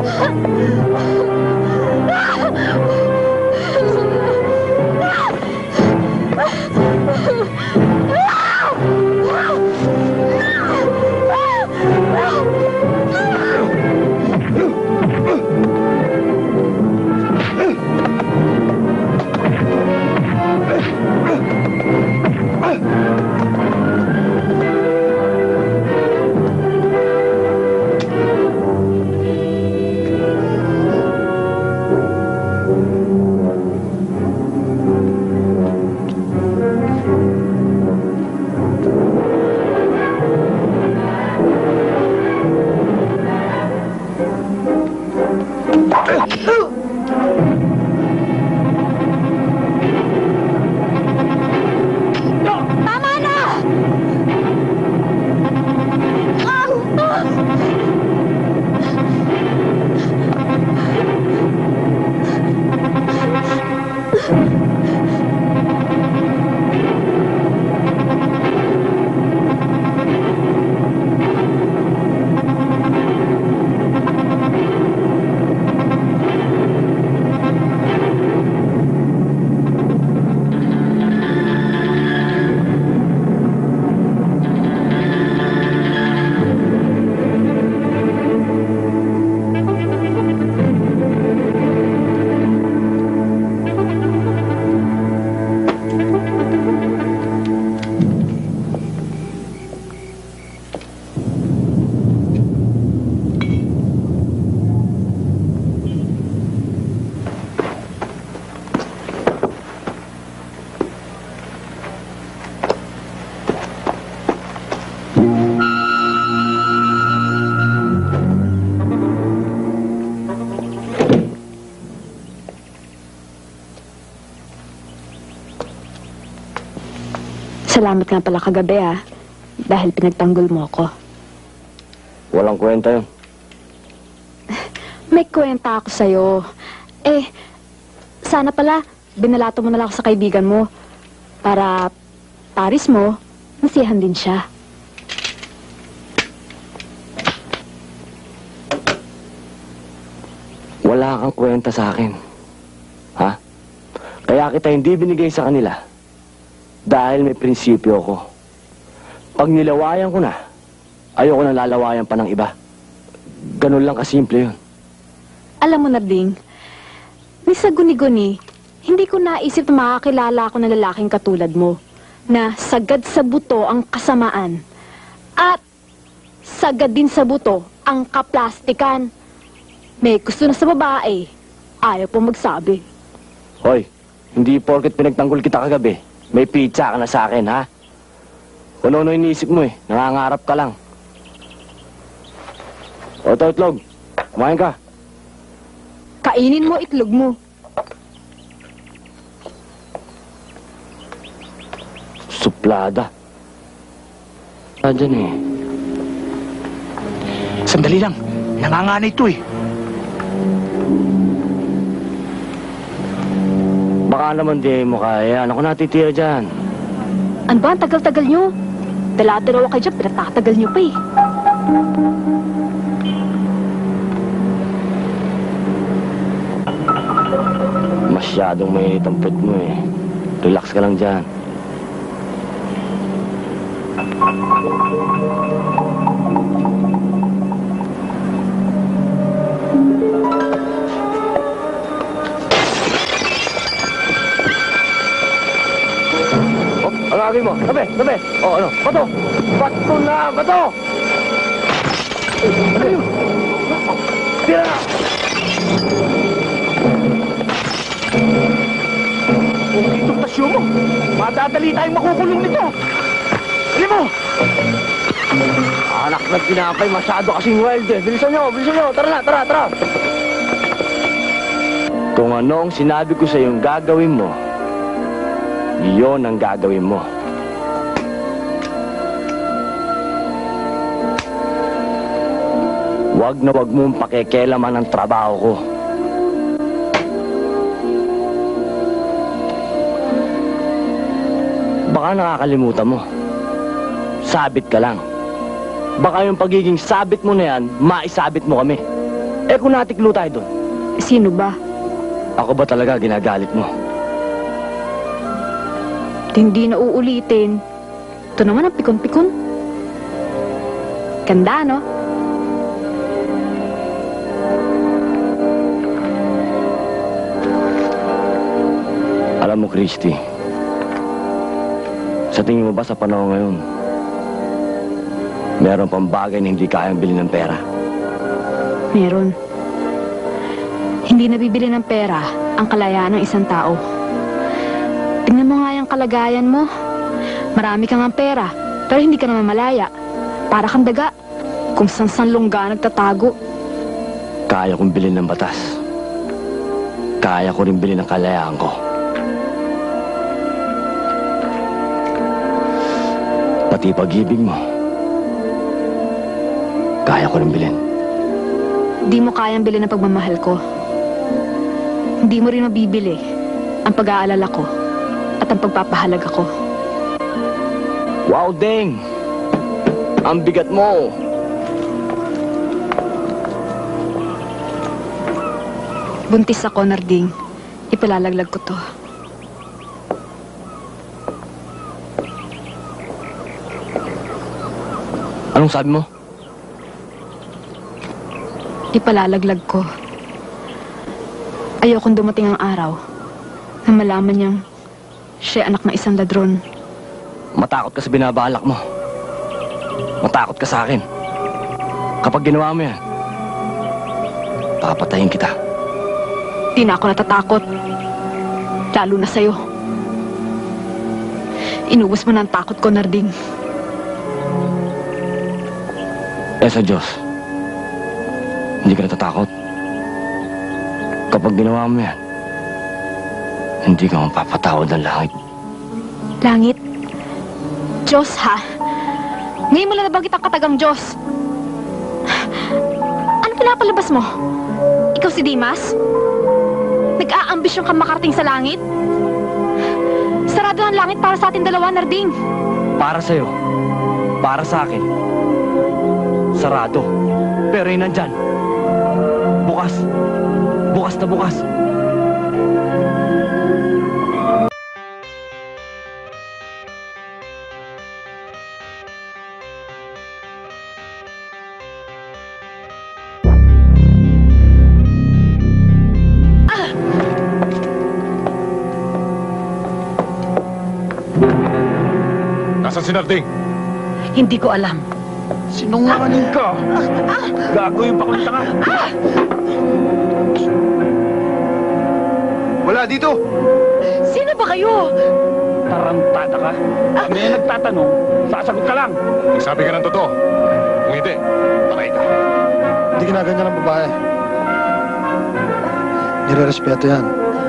Salamat nga pala kagabi dahil pinagtanggol mo ako. Walang kwenta yun. May kwenta ako sa'yo. Sana pala binalato mo na lang ako sa kaibigan mo para paris mo, nasiyahan din siya. Wala kang kwenta sa akin. Ha? Kaya kita hindi binigay sa kanila. Dahil may prinsipyo ko. Pag nilawayan ko na, ayoko na lalawayan pa ng iba. Ganun lang kasimple yun. Alam mo na, Ding, ni sa guni-guni, hindi ko naisip na makakilala ako ng lalaking katulad mo, na sagad sa buto ang kasamaan, at sagad din sa buto ang kaplastikan. May gusto na sa babae, ayaw po magsabi. Hoy, hindi porket pinagtanggol kita kagabi, may pizza ka na sa akin, ha? Kung ano iniisip mo nangangarap ka lang. O, ito, itlog. Kumain ka. Kainin mo itlog mo. Suplada. Diyan Sandali lang. Nanganganay ito Baka naman di mo kaya. Ano ko natitira dyan? Ano ba? Ang tagal-tagal nyo. Dala-dalawa kayo dyan, pinatatagal nyo pa Masyadong mainit ang puwet mo Relax ka lang dyan. Ano agay mo? Tabi! Tabi! O, ano? Bato! Bato na! Bato! Ano yun? Tira na! Kung itong tasyo mo, madadali tayong makukulong nito. Dali mo! Anak ng pinapay, masyado kasing wild Bilisan nyo! Bilisan nyo! Tara na! Tara! Tara! Kung ano ang sinabi ko sa iyong gagawin mo, iyon ang gagawin mo. Huwag na huwag mong pakikialaman ang trabaho ko. Baka nakakalimutan mo. sabit ka lang. Baka yung pagiging sabit mo na yan, maisabit mo kami. Eh kung natiklo tayo doon, Sino ba? ako ba talaga ginagalit mo? Hindi na uulitin. Ito naman ang pikon-pikon. Ganda, no? Alam mo, Christy, sa tingin mo ba sa panahon ngayon, meron pang bagay na hindi kayang bilhin ng pera? Meron. Hindi nabibili ng pera ang kalayaan ng isang tao. Tingnan mo nga yung kalagayan mo. Marami kang ang pera, pero hindi ka naman malaya. Para kang daga, kung san-san lungga nagtatago. Kaya kong bilhin ng batas. Kaya ko rin bilhin ng kalayaan ko. Pati pag-ibig mo, kaya ko rin bilhin. Di mo kayang bilhin ang pagmamahal ko. Hindi mo rin mabibili ang pag-aalala ko at ang pagpapahalaga ko. Wow, Deng! Ang bigat mo! Buntis ako, Narding. Ipalalaglag ko to. Anong sabi mo? Ipalalaglag ko. Ayokong dumating ang araw na malaman niyang siya anak ng isang ladron. Matakot ka sa binabalak mo. Matakot ka sa akin. Kapag ginawa mo yan, papatayin kita. Di na ako natatakot. Lalo na sa'yo. Inubos mo na ang takot ko, Narding. Eh sa Diyos, hindi ka natatakot. Kapag ginawa mo yan, hindi ka mapapatawad ng langit. Langit? Diyos, ha? Ngayon mo lang nabanggit ang katagang Diyos. Ano pinapalabas mo? Ikaw si Dimas? Nag-aambisyon ka makarating sa langit? Sarado ang langit para sa ating dalawa, Narding. Para sa'yo, para sa akin, sarado. Pero yun nandyan. Bukas. Bukas na bukas. Nasaan si Narding? Hindi ko alam. Sinungaling ka! Gago yung pakunta ka! Wala dito! Sino ba kayo? Tarantada ka! Kami yung nagtatanong, sasagot ka lang! Nagsabi ka ng totoo. Kung hindi, patay ka. Hindi ginaganyan ng babae. Nire-respeto yan.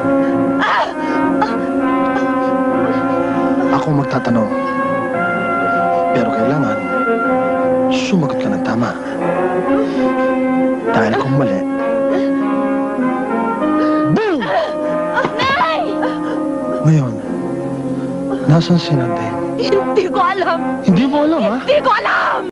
Ako magtatanong. Pero kailangan, sumagot ka ng tama. Dahil kung mali, boom! Ngayon, nasan si Narding? Hindi ko alam. Hindi mo alam, ha? Hindi ko alam!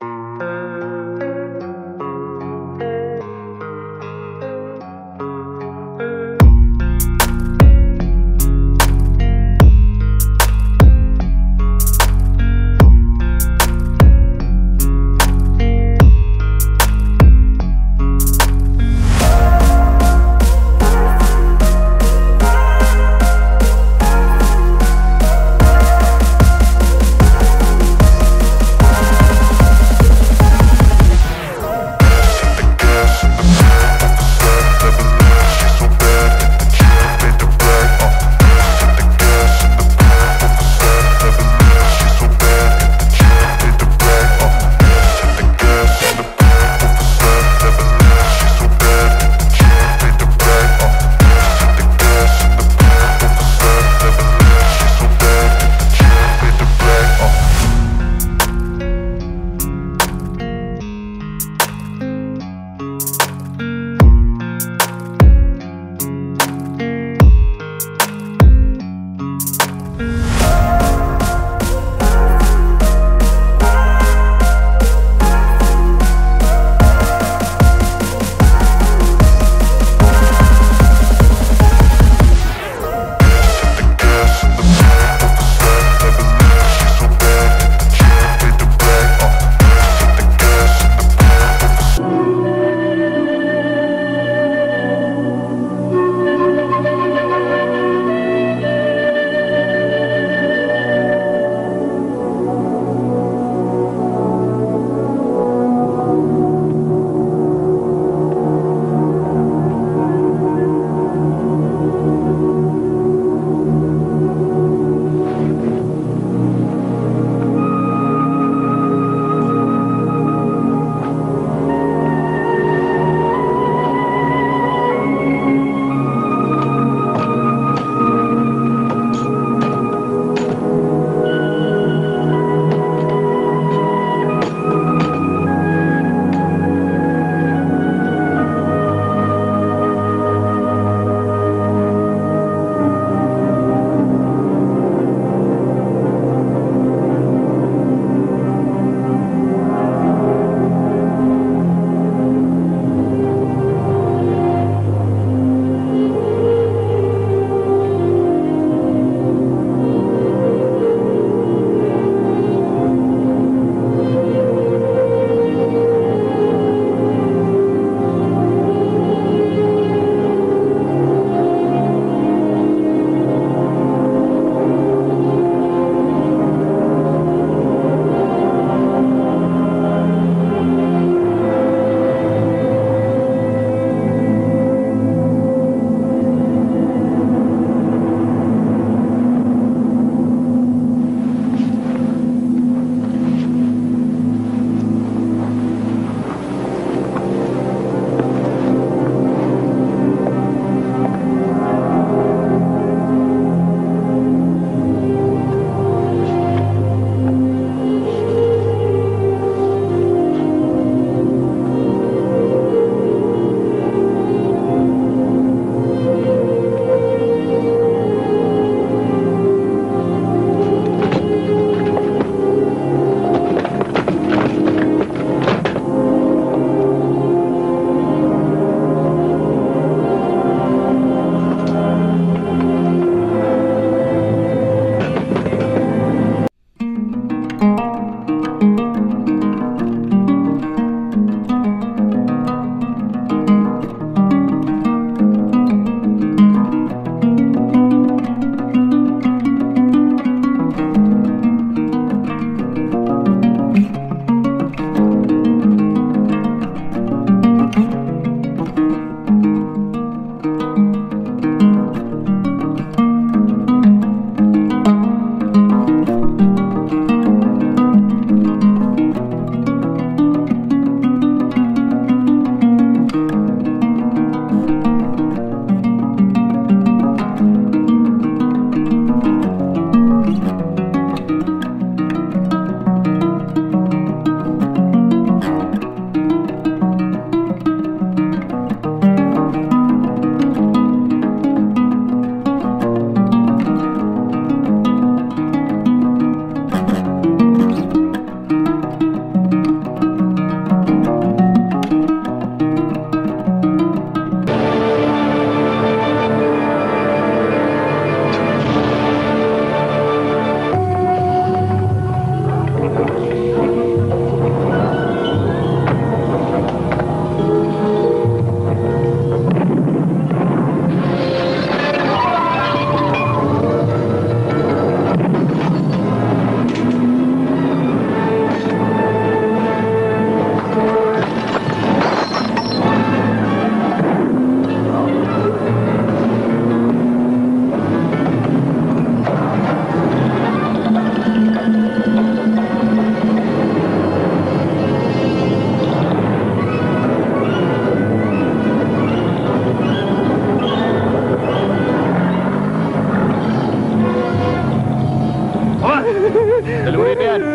Dalawin na yan.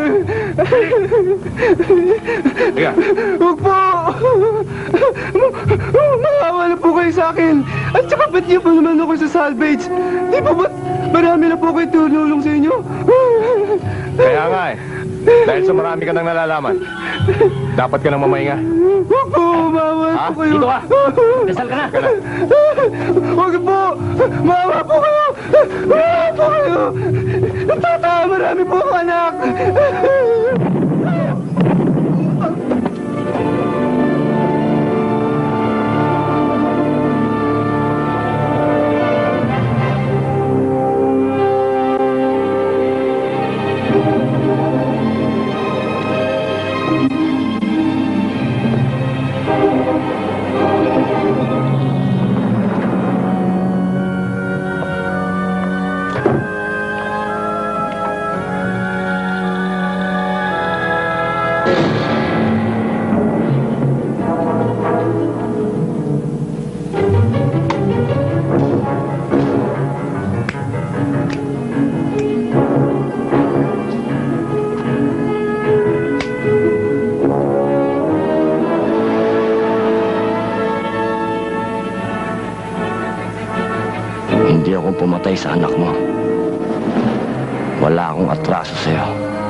Teka. Huwag po! Makawala po kayo sa akin. At saka ba't niyo pa naman ako sa salvage? Di ba ba't marami na po kayo tulong sa inyo? Kaya nga eh. Dahil sa marami ka nang nalalaman, dapat ka nang mamahinga. Huwag po! Makawala po kayo. Dito ka! Dasal ka na! Huwag po! Maawa po kayo! Maawa po kayo! Tata, marami po akong anak! Hindi ako pumatay sa anak mo. Wala akong atraso sa'yo.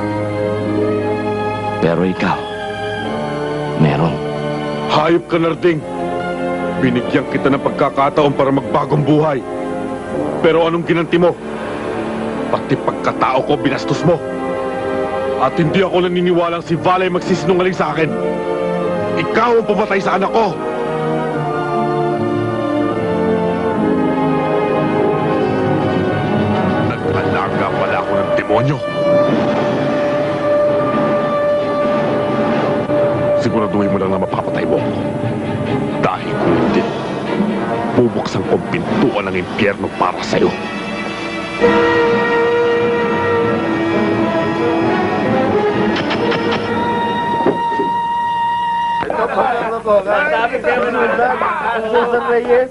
Pero ikaw, meron. Hayop ka, Narding. Binigyan kita ng pagkakataon para magbagong buhay. Pero anong ginanti mo? Pati pagkatao ko binastos mo. At hindi ako naniniwalang si Valay magsisinungaling sa akin. Ikaw ang pumatay sa anak ko. Nag-alaga pala ako ng demonyo. Siguraduhin mo lang na mapapatay mo ako. Dahil kung hindi, bubuksan ko ang pintuan ng impyerno para sa'yo. Susan Reyes.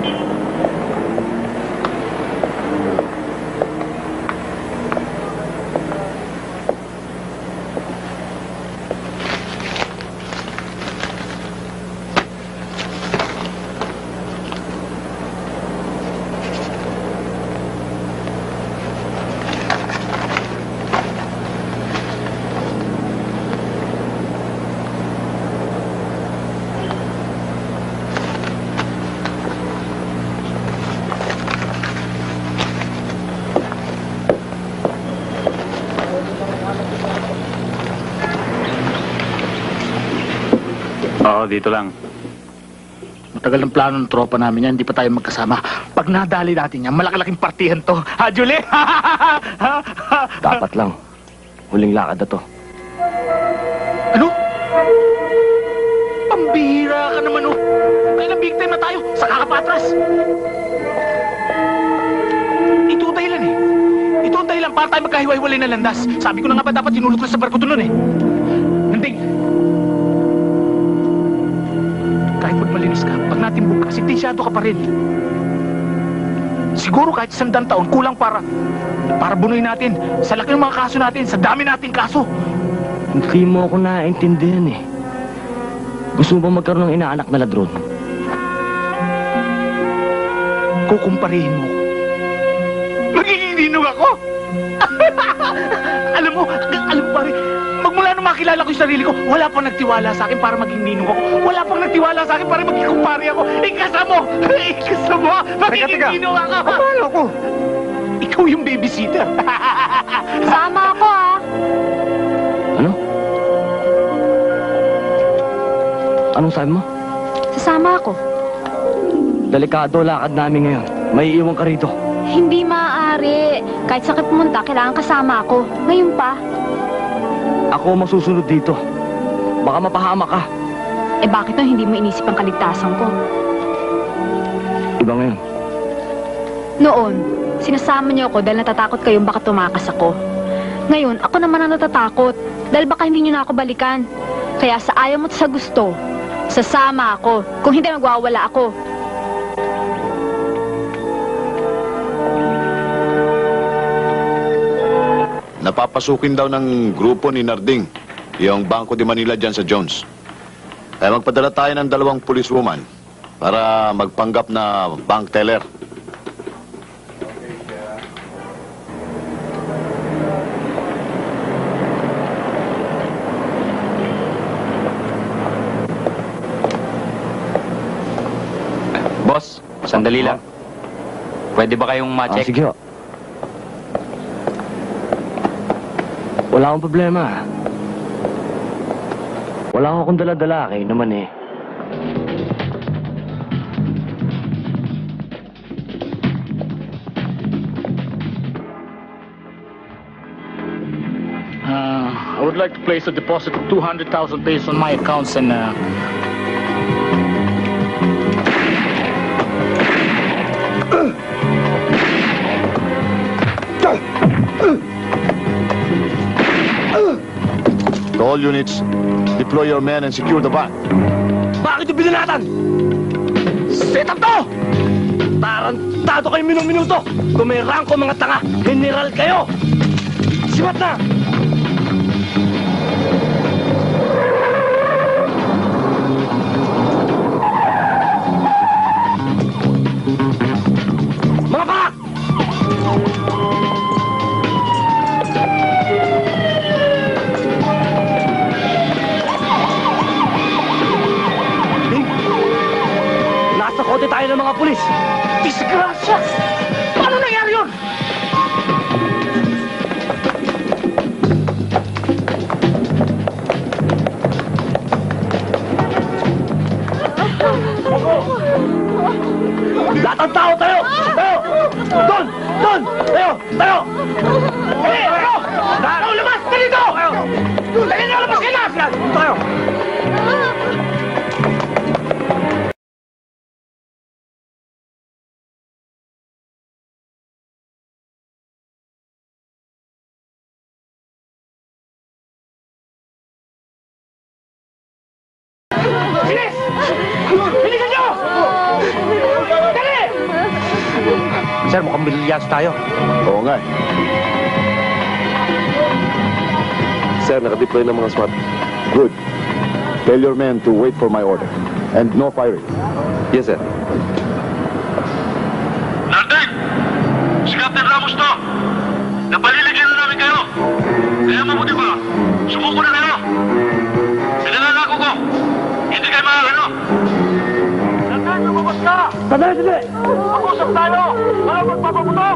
Oo, dito lang. Matagal ng plano ng tropa namin yan, hindi pa tayo magkasama. Pag nadali natin yan, malaki-laking partihan to. Ha, Julie? Dapat lang. Huling lakad na to. Ano? Pambihira ka naman, oh. Kailang big time na tayo, saka ka pa atras. Ito ang dahilan eh. Ito ang dahilan para tayo magkahiwa-hiwalay na landas. Sabi ko na nga ba dapat hinulog ko sa barko to nun eh. Nanding. Kahit magmalinis ka, pag natimbog ka, sintensyado ka pa rin. Siguro kahit 100 taon, kulang para bunuin natin. Sa laki ng mga kaso natin, sa dami nating kaso. Hindi mo ako naiintindihan eh. Gusto mo ba magkaroon ng inaanak na ladron? Kukumparihin mo. Magiging ninong ako! alam mo pare, magmula nung makilala ko yung sarili ko, wala pang nagtiwala sa akin para maging ninong ako. Wala pang nagtiwala sa akin para maging kumpare ako. Ikasamo! Magiging ninong ako! Paano ako? Ikaw yung babysitter. Sama ako, ah. Ano? Anong sabi mo? Sasama ako. Delikado lakad namin ngayon. May iiwan ka rito. Hindi maaari. Kahit sakit pumunta, kailangan kasama ako. Ngayon pa. Ako masusunod dito. Baka mapahama ka. Eh bakit na hindi mo inisip ang kaligtasan ko? Iba ngayon. Noon, sinasama niyo ako dahil natatakot kayong baka tumakas ako. Ngayon, ako naman ang natatakot dahil baka hindi niyo na ako balikan. Kaya sa ayaw mo at sa gusto, sasama ako. Kung hindi, magwawala ako. Napapasukin daw ng grupo ni Narding yung Bangko de Manila dyan sa Jones. Kaya magpadala tayo ng 2 policewoman para magpanggap na bank teller. Boss, sandali lang. Pwede ba kayong ma-check? Sige ho. Wala akong problema. Wala akong dala-dala kayo naman eh. I would like to place a deposit of 200,000 pesos on my accounts and To all units, deploy your men and secure the bank. Bakit yung binanatan? Set up to! Tarantado kayo minuto! Kung may rangko mga tanga, general kayo! Sibat na! Mga pak! Nasa kote tayo ng mga pulis. disgrasya! Paano nangyari yun? Lahat ng tao tayo! Tayo! Doon! Doon! Tayo! Tayo! Eh! Tayo! Tayo! Lumas! Dito! Dali na! Lumas kayo na! Tayo! Bilis! Bilisan nyo! Dali! Sir, mukhang bililyas tayo. Oo nga eh. Sir, nakadeploy ng mga SWAT. Good. Tell your men to wait for my order. And no firing. Yes, sir. Nardig! Si Captain Ramos to! Napaliligyan na namin kayo! Kaya mabuti pa, sumuko na kayo! Pinanangako ko, hindi kayo makakano! Nardig, lumabas ka! Sandali! Mag-usap tayo! Walang magpapaputok!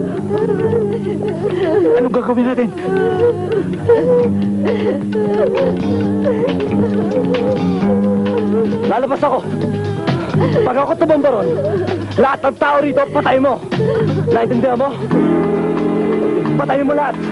Anong gagawin natin? Lalabas ako. Pag ako tumamba ron, lahat ng tao rito, patay mo. Naintindihan mo? Patayin mo lahat.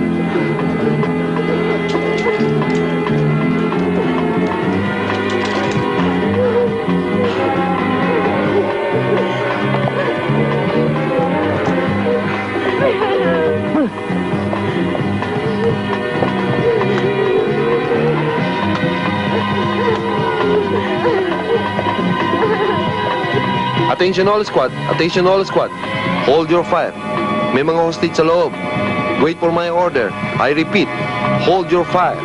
Attention all squad! Attention all squad! Hold your fire. May mga hostage sa loob. Wait for my order. I repeat, hold your fire.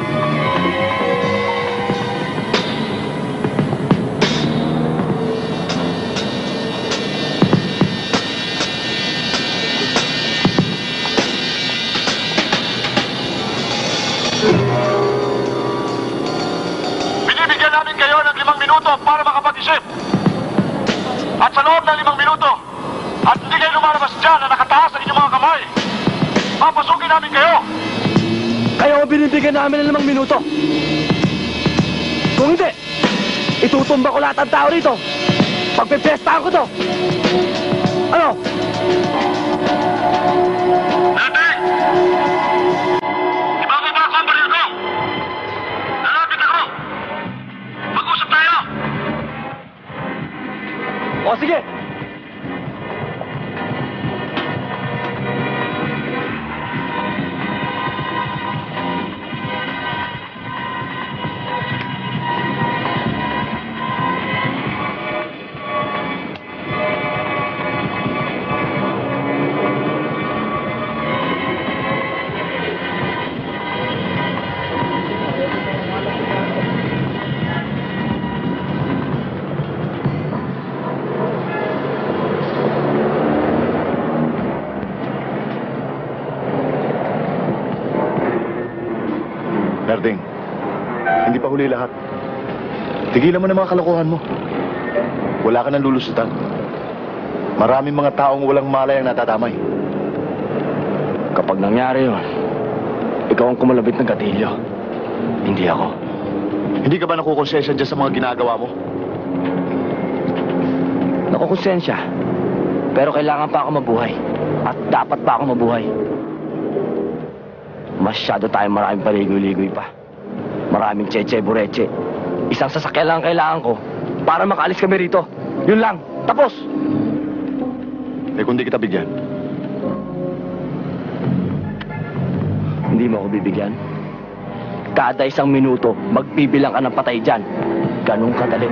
Binibigyan namin kayo ng 5 minuto para makapag-isip. At sa loob ng 5 minuto, at hindi kayo lumalabas dyan na nakataas ang inyong mga kamay, papasukin namin kayo. Kayo ang binibigyan namin ng 5 minuto. Kung hindi, itutumba ko lahat ng tao rito. Pagpipestahan ko to. Ano? Nardig! Ibababa ko ang baril ko. Lalapit ako. Mag-usap tayo. O sige. Narding, hindi pa huli lahat. Tigilan mo na mga kalokohan mo. Wala ka nang lulusutan. Maraming mga taong walang malay ang natatamay. Kapag nangyari yun, ikaw ang kumalabit ng gatilyo. Hindi ako. Hindi ka ba nakukonsensya dyan sa mga ginagawa mo? Nakukonsensya. Pero kailangan pa ako mabuhay. At dapat pa ako mabuhay. Masyado tayong maraming paligoy-ligoy pa. Maraming cheche-bureche. Isang sasakyan lang ang kailangan ko para makaalis kami rito. Yun lang. Tapos! Eh kung di kita bigyan? Hindi mo ako bibigyan. Kada 1 minuto, magbibilang ka ng patay dyan. Ganun kadali.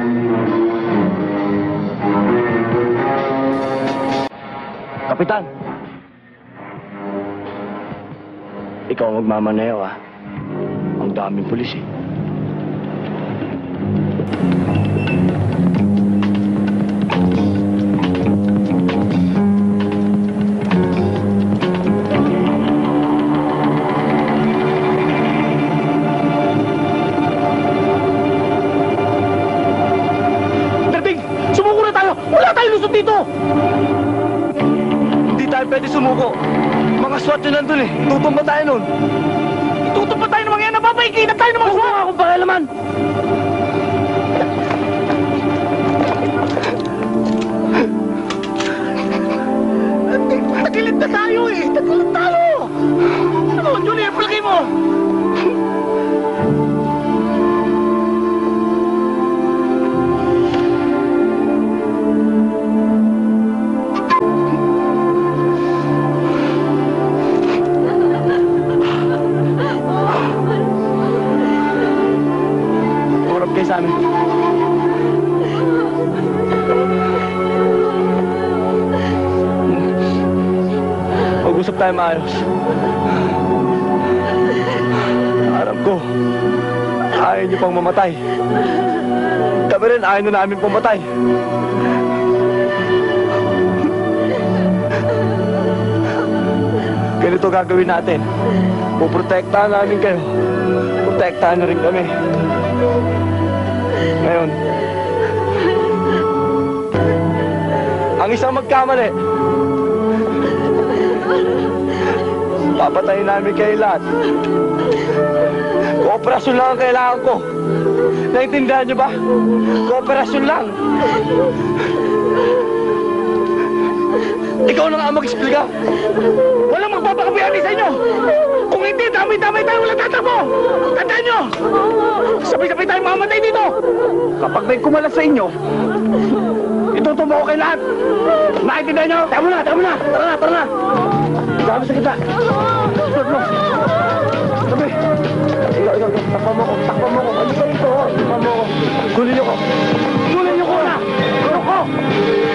Kapitan! Ikaw ang magmamaneho, ha? Ang daming pulis, eh. Nardig! Sumuko na tayo! Wala tayong lusot dito! Hindi tayo pwede sumuko. Mga SWAT yun nandun, eh. Tutumba tayo nun. Itutumpa tayo ng mga yan! Napapaikinan tayo ng mga Huwag mo akong pakialaman! Tagilid na tayo eh! Tagilid tayo! Ano, Junior, palagay mo! tayo maayos. Alam ko, ayaw niyo pang mamatay. Kami rin, ayaw na namin pumatay. Ganito gagawin natin. Puprotektahan namin kayo. Protektahan na rin kami. Ngayon, ang isang magkamali, papatayin namin kayo lahat. Kooperasyon lang ang kailangan ko. Naintindihan niyo ba? Kooperasyon lang. Ikaw na nga ang mag-explica. Walang magpapakabiyani sa inyo! Kung hindi, damay-damay tayo walang tatakbo! Tandaan nyo! Sabay-sabay tayo mamamatay dito! Kapag may kumalas sa inyo, itutumbo ko kayo lahat! Naintindihan nyo? Tama na! Tara na! Dami sa kita! Tulog! Sabi! Ikaw, takpa mo ko! Ano ba ito? Takpa mo ko! Gulin niyo ko na! Gulin ko!